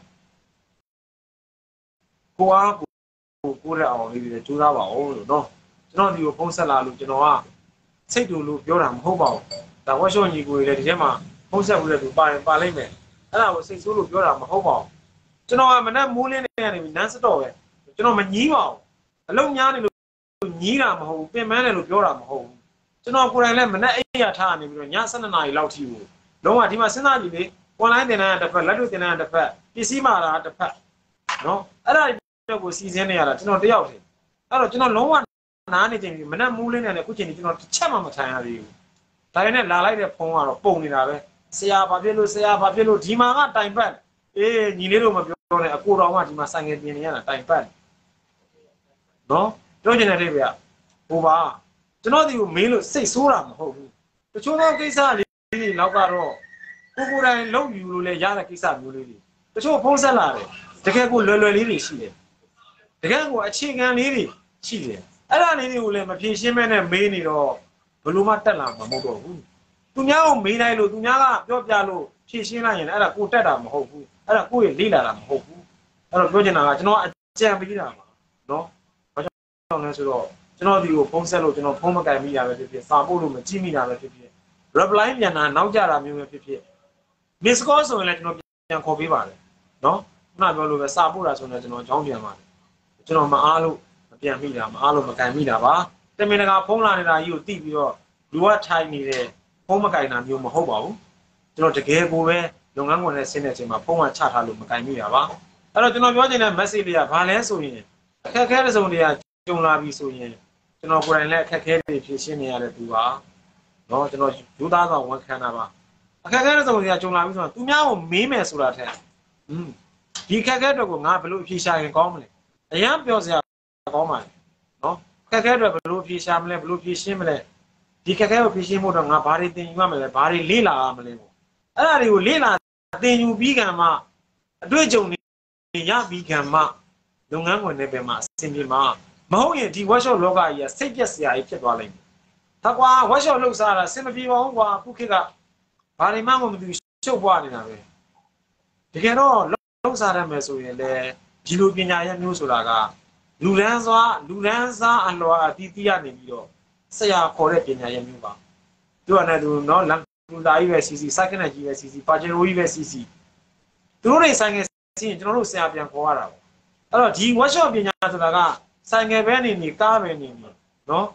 ကိုအားကိုရအောင်လေးတွေကြိုးစားပါဦးလို့နော်ကျွန်တော်ဒီကိုဖုန်းဆက်လာလို့ကျွန်တော်ကစိတ်တူလို့ပြောတာမဟုတ်ပါဘူးဒါ workshop ညီကူတွေလည်းဒီထဲမှာဖုန်းဆက်ပြီးတဲ့သူပါလိုက်မယ်အဲ့ဒါကိုစိတ်ဆိုးလို့ပြောတာမဟုတ်ပါဘူးကျွန်တော်ကမနဲ့မိုးလင်းနေနေပြီနန်းစတော့ပဲကျွန်တော်မညီးပါဘူးအလုံးများနေလို့ညီးတာမဟုတ်ဘူးပင်ပန်းတယ်လို့ပြောတာမဟုတ်ဘူးကျွန်တော်ကိုယ်တိုင်လည်းမနဲ့အိပ်ရထားနေပြီးတော့ည7 နာရီလောက်ထိကိုလုံးဝဒီမှာစဉ်းစားကြည့်လေ online သင်တန်းတစ်ဖက်လက်တွေ့သင်တန်းတစ်ဖက်ပစ္စည်းမှာတာတစ်ဖက်နော်အဲ့ဒါတွေကိုစီစဉ်နေရတာကျွန်တော်တယောက်တည်းအဲ့တော့ကျွန်တော်လုံးဝနားနေချိန်ပြီးမနဲ့မိုးလင်းနေတယ်အခုချိန်ကြီးကျွန်တော်တစ်ချက်မှမထိုင်ရသေးဘူးဒါရနဲ့လာလိုက်တဲ့ဖုန်းကတော့ပုံနေတာပဲဆရာဘာဖြစ်လို့ဒီမှာကတိုင်ပတ်အေးညီလေးတို့မပြောနဲ့အကိုတော်ကဒီမှာဆိုင်ငယ်ပြင်နေရတာတိုင်ပတ်နော်ပြောချင်တဲ့ဗျာဟိုပါကျွန်တော်ဒီကိုမေးလို့စိတ်ဆိုးတာမဟုတ်ဘူးတချို့သောကိစ္စလေးတွေလောက်ကတော့ကိုယ်တိုင်လုံယူလို့လည်းရတဲ့ကိစ္စမျိုးလေးတွေတချို့ဖုံးဆက်လာတယ်တကယ်ကိုလွယ်လေးတွေရှိတယ်တကယ်ကိုအခြေခံလေးတွေရှိတယ်အဲ့ဒါလေးတွေကိုလည်းမဖြေရှင်းမဲနဲ့မေးနေတော့ဘလို့မှတက်လာမှာမဟုတ်တော့ဘူးသူများကိုမေးလိုက်လို့သူများကပြောပြလို့ဖြေရှင်းလိုက်ရင်အဲ့ဒါကိုတက်တာမဟုတ်ဘူးအဲ့ဒါကိုယ့်ရဲ့လေ့လာတာမဟုတ်ဘူးအဲ့တော့ပြောချင်တာကကျွန်တော်အကြံပေးတာပါနော်ဘာကြောင့်လဲဆိုတော့ကျွန်တော်ဒီကိုဖုန်းဆက်လို့ကျွန်တော်ဖုန်းမကင်မိတာပဲဖြစ်ဖြစ်စာပို့လို့မကြည့်မိတာပဲဖြစ်ဖြစ် reply ပြန်တာနောက်ကြတာမျိုးပဲဖြစ်ဖြစ် miss call ဆိုရင်လည်းကျွန်တော်ပြန်ခေါ်ပေးပါတယ်နော်ခုနပြောလို့ပဲစာပို့တာဆိုရင်ကျွန်တော်အကြောင်းပြန်ပါတယ်ကျွန်တော်မအားလို့မပြန်မိတာမအားလို့မကင်မိတာပါတမင်တကာဖုန်းလာနေတာကြီးကိုတိပြီးတော့လူကထိုင်နေတယ်ဖုန်းမကင်တာမျိုးမဟုတ်ပါဘူးကျွန်တော်တကယ်ကိုပဲလုပ်ငန်းခွင်နဲ့ဆင်းတဲ့အချိန်မှာဖုန်းကချထားလို့မကင်မိတာပါအဲ့တော့ကျွန်တော်ပြောချင်တဲ့ message လေးကဘာလဲဆိုရင်အခက်အခဲတစ်စုံတရာကြုံလာပြီဆိုရင်ကျွန်တော်ကိုယ်တိုင်လည်းအခက်အခဲတွေဖြေရှင်းနေရတဲ့သူပါနော်ကျွန်တော်ယူသားဆောင်ဝန်ခံတာပါအခက်အခဲတစ်စုံတရာကြုံလာပြီဆိုတော့သူများကိုမေးမယ်ဆိုတာထက်ဒီအခက်အခဲတွေကိုငါဘယ်လိုအဖြေရှာရင်ကောင်းမလဲအရင်ပြောစရာကောင်းပါလေနော်အခက်အခဲတွေဘယ်လိုအဖြေရှာမလဲဘယ်လိုဖြေရှင်းမလဲဒီအခက်အခဲကိုဖြေရှင်းဖို့တော့ငါဘာတွေသင်ယူရမလဲဘာတွေလေ့လာရမလဲပေါ့အဲ့ဒါတွေကိုလေ့လာသင်ယူပြီးကံမှအတွေ့အကြုံတွေရပြီးကံမှလုပ်ငန်းခွင်တွေပဲမှာအဆင်ပြေမှာမဟုတ်ရင်ဒီ workshop လောကကြီးကစိတ်ပြက်စရာကြီးဖြစ်သွားလိမ့်မယ်ဒါကွာ workshop လုပ်စားတာအဆင်မပြေပါဘူးကွာခုခေတ်ကဘာတွေမှမသိရှုပ်ပွားနေတာပဲတကယ်တော့လုပ်စားရမယ်ဆိုရင်လည်းဒီလိုပညာရမျိုးဆိုတာကလူရန်စားအလွာအတီးတီးရနေပြီးတော့ဆရာခေါ်တဲ့ပညာရမျိုးပါသူကလည်းသူနော်လမ်းလူသားကြီးပဲစီစီစိုက်ခနဲ့ကြီးပဲစီစီပါဂျီရိုကြီးပဲစီစီသူတို့တွေဆိုင်ငယ်စီရင်ကျွန်တော်တို့ဆရာပြန်ခေါ်ရတာပေါ့အဲ့တော့ဒီ workshop ပညာဆိုတာကဆိုင်ငယ်ပဲနေကားပဲနေနော်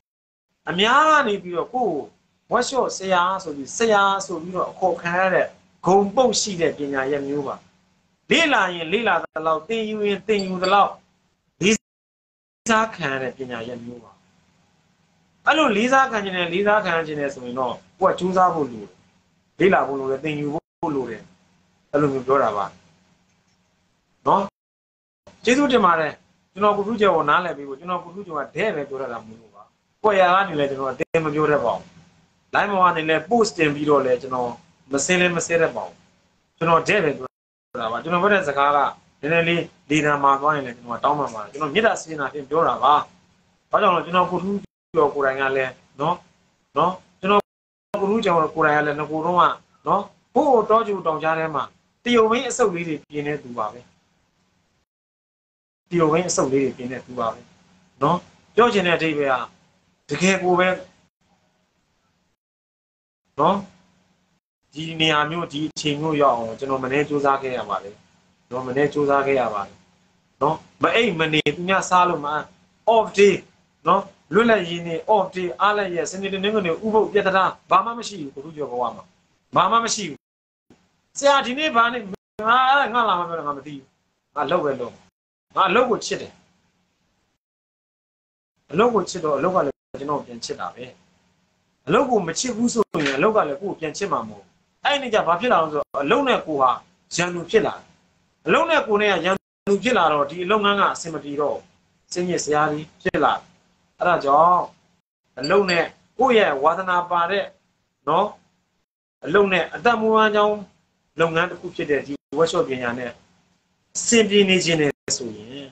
အများကနေပြီးတော့ကိုယ် workshop ဆရာဆိုပြီးတော့အခေါ်ခံရတဲ့ဂုံပုတ်ရှိတဲ့ပညာရက်မျိုးပါလေ့လာရင်လေ့လာသလောက်သင်ယူရင်သင်ယူသလောက်လေးစားခံတဲ့ပညာရက်မျိုးပါအဲ့လိုလေးစားခံခြင်းနဲ့လေးစားခံခြင်းနဲ့ဆိုရင်တော့ကိုကကြိုးစားဖို့လိုတယ်လေ့လာဖို့လိုတယ်သင်ယူဖို့လိုတယ်အဲ့လိုမျိုးပြောတာပါနော်ကျေးဇူးတင်ပါတယ်ကျွန်တော်ကိုထုကျော်ကိုနားလည်ပြီးကိုကျွန်တော်ကိုထုကျော်ကတဲ့ပဲပြောရတာမဟုတ်ဘူးပါကိုရကနေလဲကျွန်တော်အတင်းမပြောတတ်ပါဘူး line ပေါ်ကနေလဲ post တင်ပြီးတော့လဲကျွန်တော်မစင်းလဲမစဲတတ်ပါဘူးကျွန်တော်တဲ့ပဲပြောတာပါကျွန်တော်ပြောတဲ့စကားကနည်းနည်းလေးလေတံမှာသွားရင်လဲကျွန်တော်တောင်းပန်ပါတယ်ကျွန်တော်မေတ္တာစေနာဖြင့်ပြောတာပါဘာကြောင့်လဲကျွန်တော်ကိုထုကျော်ကိုယ်တိုင်ကလဲနော်ကျွန်တော်ကိုထုကျော်ကိုယ်တိုင်ကလဲငကိုတော့ကနော်ဘို့တောကျူတောင်ကြားထဲမှာတရုံမင်းအစုပ်လေးတွေပြင်းနေသူပါပဲတရုံမင်းအစုပ်လေးတွေပြင်းနေသူပါပဲနော်ပြောချင်တဲ့အဓိပ္ပာယ်ဟာတကယ်ကိုပဲနော်ဒီနေရာမျိုးဒီအချိန်မျိုးရောက်အောင်ကျွန်တော်မနေ့စူးစမ်းခဲ့ရပါတယ်နော်မနေ့စူးစမ်းခဲ့ရပါတယ်နော်မအိမ်မနေသူများစားလို့မ off day နော်လွတ်လပ်ရင်းနေ off day အားလည်းရစနေနေ့ကနေဥပုပ်ပြတ်တာဘာမှမရှိဘူးကိုလူကျော်ဘဝမှာဘာမှမရှိဘူးဆရာဒီနေ့ဘာနဲ့ငါလာမပြောတော့ငါမသိဘူးငါလောက်ပဲလုံးငါအလုပ်ကိုချစ်တယ်အလုပ်ကိုချစ်တော့အလုပ်ကလည်းကျွန်တော်ပြန်ချစ်တာပဲအလုပ်ကိုမချစ်ဘူးဆိုရင်အလုပ်ကလည်းကိုယ်ပြန်ချစ်မှာမဟုတ်အဲ့ဒီကြဘာဖြစ်လာလို့ဆိုတော့အလုပ်နဲ့ကိုဟာရန်သူဖြစ်လာအလုပ်နဲ့ကိုနဲ့ရန်သူဖြစ်လာတော့ဒီအလုပ်ငန်းကအဆင်မပြေတော့စင်းရစရာကြီးဖြစ်လာအဲ့ဒါကြောင့်အလုပ်နဲ့ကိုယ့်ရဲ့ဝါသနာပါတဲ့နော်အလုပ်နဲ့အတမွေးကြောင်းလုပ်ငန်းတစ်ခုဖြစ်တဲ့ဒီ workshop ပညာနဲ့စင်ပြေနေခြင်းနဲ့ဆိုရင်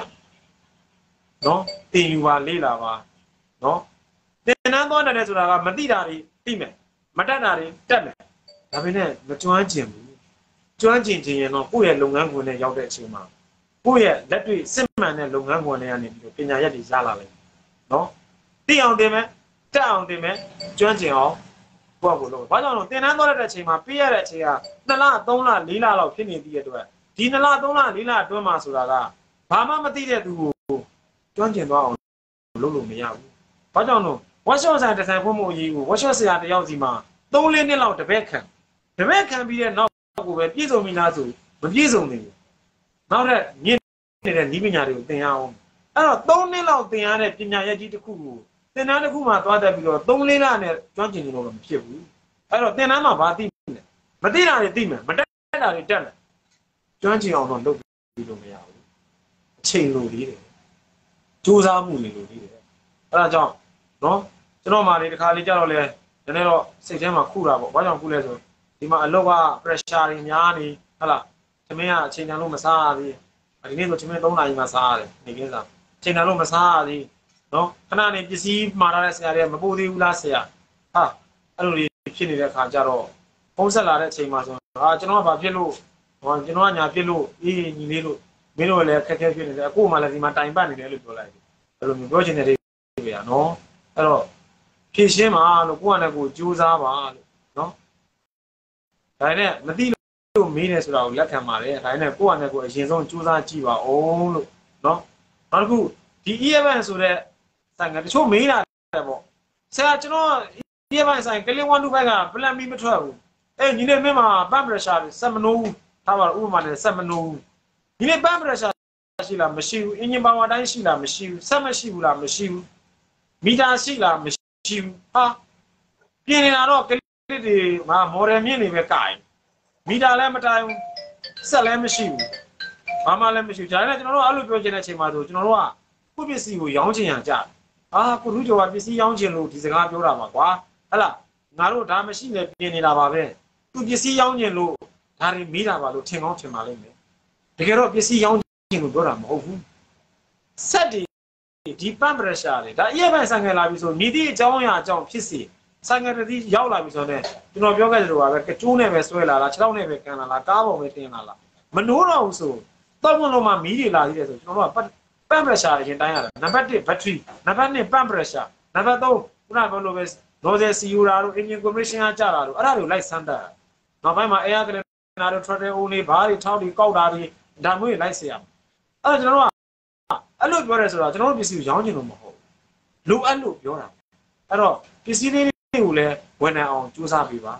နော်တင်ယူပါလေ့လာပါနော်တင်နန်းသွားတယ်ဆိုတာကမသိတာတွေသိမယ်မတတ်တာတွေတတ်မယ်ဒါပေမဲ့မကျွမ်းကျင်ဘူးကျွမ်းကျင်ခြင်းရင်တော့ကိုယ့်ရဲ့လုပ်ငန်းခွင်နဲ့ရောက်တဲ့အချိန်မှာကိုယ့်ရဲ့လက်တွေ့စစ်မှန်တဲ့လုပ်ငန်းခွင်တွေကနေပြီးတော့ပညာရက်တွေရလာလိမ့်မယ်နော်သိအောင်တင်မယ်တက်အောင်တင်မယ်ကျွမ်းကျင်အောင်ကိုယ့်ကိုလုပ်ဘာကြောင့်လဲတင်နန်းသွားတဲ့အချိန်မှာပြည့်ရတဲ့အချိန်က2လ3လ4လလောက်ဖြစ်နေသည့်အတွက်ဒီ2လ3လ4လအတွင်းမှာဆိုတာကဘာမှမသိတဲ့သူကိုကျွမ်းကျင်သွားအောင်လုပ်လို့မရဘူးဘာကြောင့်လဲworkshop ဆိုင်ဒီဇိုင်းဖို့မှုအရေးကို workshop ဆရာတယောက်စီမှာ3-4နှစ်လောက်တပည့်ခံပြီးတဲ့နောက်ကိုပဲပြည့်စုံပြီလားဆိုမပြည့်စုံသေးဘူးနောက်ထပ်ညစ်နေတဲ့ဤပညာတွေကိုသင်ရအောင်အဲ့တော့3နှစ်လောက်သင်ရတဲ့ပညာရက်ကြီးတစ်ခုကိုသင်တန်းတစ်ခုမှသွားတက်ပြီးတော့3-4လနဲ့ကျွမ်းကျင်နေလို့မဖြစ်ဘူးအဲ့တော့သင်တန်းမှာဘာသိလဲမသိတာတွေသိမယ်မတတ်တာတွေတက်မယ်ကျွမ်းကျင်အောင်တော့လုပ်ပြီးလို့မရဘူးအချိန်လိုလေးတယ်စူးစမ်းမှုတွေလိုလေးတယ်အဲ့ဒါကြောင့်နော်ကျွန်တော်မှလေတစ်ခါလေးကြတော့လဲနည်းနည်းတော့စိတ်ထဲမှာခုတာပေါ့ဘာကြောင့်ခုလဲဆိုဒီမှာအလောက်က pressure တွေများနေဟုတ်လားသမင်းကအချိန်တန်လို့မစားရသေးဒီနေ့ဆိုသမင်း3နာရီမှစားရတယ်နေကင်းစားအချိန်တန်လို့မစားရသေးနော်ခဏနေပစ္စည်းမှာထားတဲ့ဆရာတွေကမပို့သေးဘူးလားဆရာဟာအဲ့လိုလေးဖြစ်နေတဲ့အခါကျတော့ဖုန်းဆက်လာတဲ့အချိန်မှာဆိုကျွန်တော်ကဘာဖြစ်လို့ကျွန်တော်ကညာဖြစ်လို့အေးညီလေးလို့မင်းတို့လည်းခက်ခဲဖြစ်နေတယ်အခုမှလည်းဒီမှာတိုင်ပတ်နေတယ်လို့ပြောလိုက်တယ်အဲ့လိုမျိုးပြောချင်တဲ့တွေရနော်အဲ့တော့ဖြည့်ရှင်းပါလို့ကိုယ့်အနေနဲ့ကိုကြိုးစားပါလို့နော်ဒါနဲ့မသိလို့မေးနေဆိုတာကိုလက်ခံပါတယ်ဒါနဲ့ကိုယ့်အနေနဲ့ကိုအရင်ဆုံးကြိုးစားကြည့်ပါအောင်လို့နော်နောက်တစ်ခုဒီ event ဆိုတဲ့ဆိုင်ကတချို့မေးတာပေါ့ဆရာကျွန်တော် event ဆိုင်ကလင်း1 2 5က plan B မထွက်ဘူးအဲ့ညီလေးမင်းမှာ pump pressure ဆက်မနိုးဘူးထားပါဥပမာနဲ့ဆက်မနိုးဘူးညီလေး pump pressure ရှိလားမရှိဘူး engine power တိုင်းရှိလားမရှိဘူးဆက်မရှိဘူးလားမရှိဘူးမီတာရှိလားမရှိဘူးဟာပြင်နေတာတော့ကလစ်တွေမော်ဒယ်မြင့်နေပဲကင်မီတာလည်းမတိုင်ဘူးဆက်လည်းမရှိဘူးဘာမှလည်းမရှိဘူးဒါနဲ့ကျွန်တော်တို့အဲ့လိုပြောချင်တဲ့အချိန်မှာဆိုကျွန်တော်တို့ကကိုပစ္စည်းကိုရောင်းချင်ရကြကိုလူကျော်ကပစ္စည်းရောင်းချင်လို့ဒီစကားပြောတာပါကွာဟဲ့လားငါတို့ဒါမရှိနဲ့ပြင်နေတာပါပဲသူပစ္စည်းရောင်းချင်လို့ဒါတွေမေးတာပါလို့ထင်ကောင်းထင်ပါလိမ့်မယ်တကယ်တော့ပစ္စည်းရောင်းချင်လို့ပြောတာမဟုတ်ဘူးဆက်ဒီpump pressure တွေဒါအရေးပိုင်းဆိုင်ငယ်လာပြီဆိုမြည်သည့်အကြောင်းအရာအကြောင်းဖြစ်စီဆိုင်ငယ်တည်းရောက်လာပြီဆိုတော့ကျွန်တော်ပြောခဲ့တယ်လို့ပါပဲကကျိုးနဲ့ပဲဆွဲလာလားခြေထောက်နဲ့ပဲကန်လာလားကားပေါ်ပဲတင်လာလားမနိုးတော့ဘူးဆိုတော့ဘုံလုံးမှာမီးတွေလာသေးတယ်ဆိုကျွန်တော်တို့က pump pressure တွေရင်တိုင်းရတယ်နံပါတ်1 battery နံပါတ်2 pump pressure နံပါတ်3ခုနကပြောလို့ပဲ nozzle CU တာတို့ engine compression ကကြတာတို့အဲ့ဒါတွေကိုလိုက်စမ်းတာနောက်ပိုင်းမှာ air cleaner တို့ throttle အိုးတွေဘားတွေထောက်တွေကောက်တာတွေဒါမျိုးတွေလိုက်စေရအောင်အဲ့တော့ကျွန်တော်တို့ကအဲ့လိုပြောရဲဆိုတော့ကျွန်တော်တို့ပစ္စည်းကိုရောင်းချင်လို့မဟုတ်လိုအပ်လို့ပြောတာအဲ့တော့ပစ္စည်းလေးတွေကိုလည်းဝန်ထမ်းအောင်စူးစမ်းပေးပါ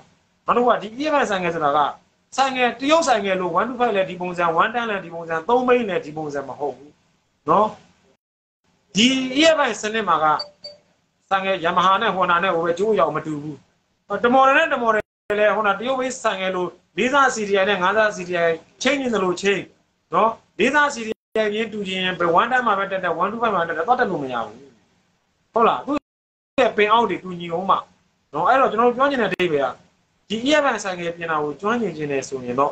နောက်တစ်ခုကဒီ EFI ဆိုင်ငယ်ဆိုတာကဆိုင်ငယ်တရုတ်ဆိုင်ငယ်လို့125လဲဒီပုံစံ110လဲဒီပုံစံ3မိန်းလဲဒီပုံစံမဟုတ်ဘူးနော်ဒီ EFI စနစ်မှာကဆိုင်ငယ် Yamaha နဲ့ Honda နဲ့ဟိုပဲကျိုးရောက်မတူဘူးတမော်ဒယ်နဲ့တမော်ဒယ်လဲဟိုတရုတ်ဘိတ်ဆိုင်ငယ်လို့4စား CDI နဲ့5စား CDI ချိန်နေတယ်လို့ချိန်နော်4စား CDI ရင်းတူချင်း110မှာပဲတက်125မှာတက်တော့တက်လို့မရဘူးဟုတ်လားသူရဲ့ပင်အောက်တွေတူညီအောင်မှာနော်အဲ့တော့ကျွန်တော်ပြောချင်တဲ့အဓိပ္ပာယ်ကဒီ EFI ဆိုင်ငယ်ပြင်တာကိုကျွမ်းကျင်ခြင်းနဲ့ဆိုရင်တော့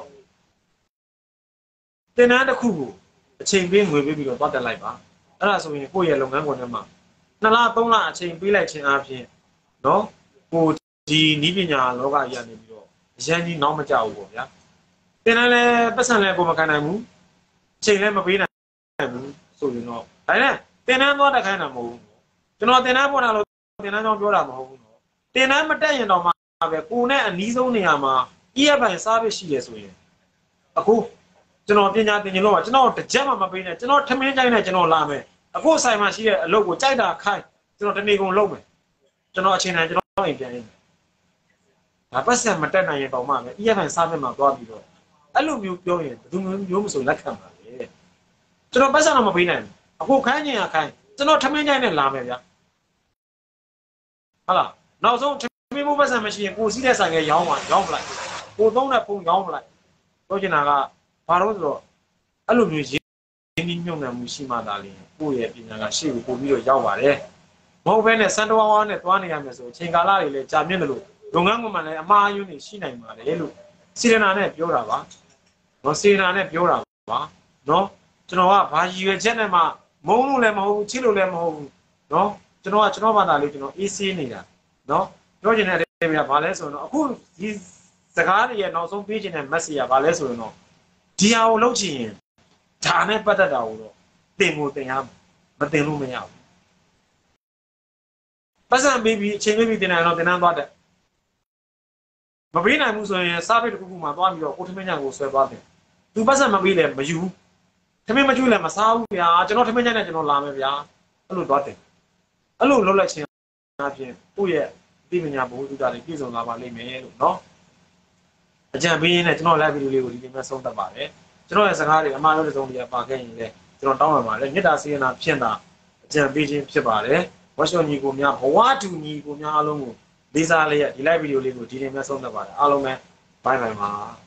တင်နန်းတစ်ခုကိုအချိန်ပေးငွေပေးပြီးတော့ပတ်တက်လိုက်ပါအဲ့ဒါဆိုရင်ကိုယ့်ရဲ့လုပ်ငန်းခွင်ထဲမှာ2လ3လအချိန်ပေးလိုက်ခြင်းအပြင်နော်ကိုဒီနီးပညာလောကကြီးကနေပြီးတော့အရန်ကြီးနောက်မကြဘူးပေါ့ဗျာတင်နန်းလည်းပတ်စံလည်းကိုမခံနိုင်ဘူးအချိန်လည်းမပေးနိုင်ဘူးဆိုရင်တော့ဒါနဲ့တင်နန်းသွားတက်ခိုင်းတာမဟုတ်ဘူးကျွန်တော်တင်နန်းပေါ်တာလို့တင်နန်းကြောင့်ပြောတာမဟုတ်ဘူးနော်တင်နန်းမတက်ရင်တော့မှပဲကိုနဲ့အနီးဆုံးနေရာမှာ EFI service ရှိရဆိုရင်အခုကျွန်တော်ပညာသင်ခြင်းလို့ကျွန်တော်တစ်ချက်မှမပေးနဲ့ကျွန်တော်ထမင်းကြိုင်းနဲ့ကျွန်တော်လာမယ်အခုဆိုင်မှာရှိတဲ့အလုပ်ကိုကြိုက်တာခိုင်းကျွန်တော်တနေ့ကုန်လုပ်မယ်ကျွန်တော်အချိန်တိုင်းကျွန်တော်အိမ်ပြန်ရင်းဒါပတ်စံမတက်နိုင်ရင်တော့မှပဲ EFI service မှာသွားပြီးတော့အဲ့လိုမျိုးပြောရင်ဘယ်သူမျိုးမဆိုလက်ခံပါလေကျွန်တော်ပတ်စံတော့မပေးနိုင်ဘူးအခုခိုင်းခြင်းခိုင်းကျွန်တော်ထမင်းကြိုင်းနဲ့လာမယ်ဗျာဟုတ်လားနောက်ဆုံးထမင်းမိုးပတ်စံမရှိရင်ကိုစီးတဲ့ဆိုင်ကရောင်းပလိုက်ကိုသုံးတဲ့ပုံရောင်းပလိုက်ပြောချင်တာကဘာလို့ဆိုတော့အဲ့လိုမျိုးရင်းနှီးမြှုပ်နှံမှုရှိမှသာလေကိုယ့်ရဲ့ပညာကရှေ့ကိုပို့ပြီးတော့ရောက်ပါတယ်မဟုတ်ဘဲနဲ့စံတော်ဝါးနဲ့သွားနေရမယ်ဆိုအချိန်ကာလတွေလည်းကြာမြင့်တယ်လို့လုပ်ငန်းခွင်မှာလည်းအမှားအယွင်းတွေရှိနိုင်ပါတယ်လို့စီရနာနဲ့ပြောတာပါနော်စီရနာနဲ့ပြောတာပါနော်ကျွန်တော်ကဘာရည်ရွယ်ချက်နဲ့မှမုန်းလို့လည်းမဟုတ်ဘူးချစ်လို့လည်းမဟုတ်ဘူးနော်ကျွန်တော်ဘာသာလေးကျွန်တော်အေးဆေးနေတာနော်ပြောချင်တဲ့အဲ့ဒါကဘာလဲဆိုတော့အခုဒီစကားတွေရဲ့နောက်ဆုံးပေးချင်တဲ့ message ကဘာလဲဆိုတော့ဒီဟာကိုလုပ်ချင်ရင်ဒါနဲ့ပတ်သက်တာကိုတော့တင်ကိုတင်ရမတင်လို့မရဘူးပတ်စံပေးပြီးအချိန်ပေးပြီးတင်နိုင်တော့တင်နှမ်းသွားတယ်မပေးနိုင်ဘူးဆိုရင်စားပိတ်တစ်ခုခုမှသွားပြီးတော့ကိုထမင်းညံကိုဆွဲသွားတယ်သူပတ်စံမပေးလည်းမယူထမင်းမကျွေးလည်းမစားဘူးဗျာကျွန်တော်ထမင်းညံနဲ့ကျွန်တော်လာမယ်ဗျာအဲ့လိုသွားတယ်အဲ့လိုလုပ်လိုက်ခြင်းအပြင်ကိုယ့်ရဲ့ဒီပညာဘုဟုတ္တတွေပြည့်စုံလာပါလိမ့်မယ်လို့နော်အကြံပေးရင်းနဲ့ကျွန်တော် live video လေးကိုဒီနေ့မှဆုံးသတ်ပါတယ်ကျွန်တော်ရဲ့စကားတွေအမှားလို့တစ်စုံတည်းပါခဲ့ရင်လည်းကျွန်တော်တောင်းပန်ပါတယ်မေတ္တာစေတနာဖြင့်သာအကြံပေးခြင်းဖြစ်ပါတယ်ဝတ်ရှောညီကိုများဘဝတူညီကိုများအားလုံးကိုလေးစားလေးရဒီ live video လေးကိုဒီနေ့မှဆုံးသတ်ပါတယ်အားလုံးပဲ bye bye ပါ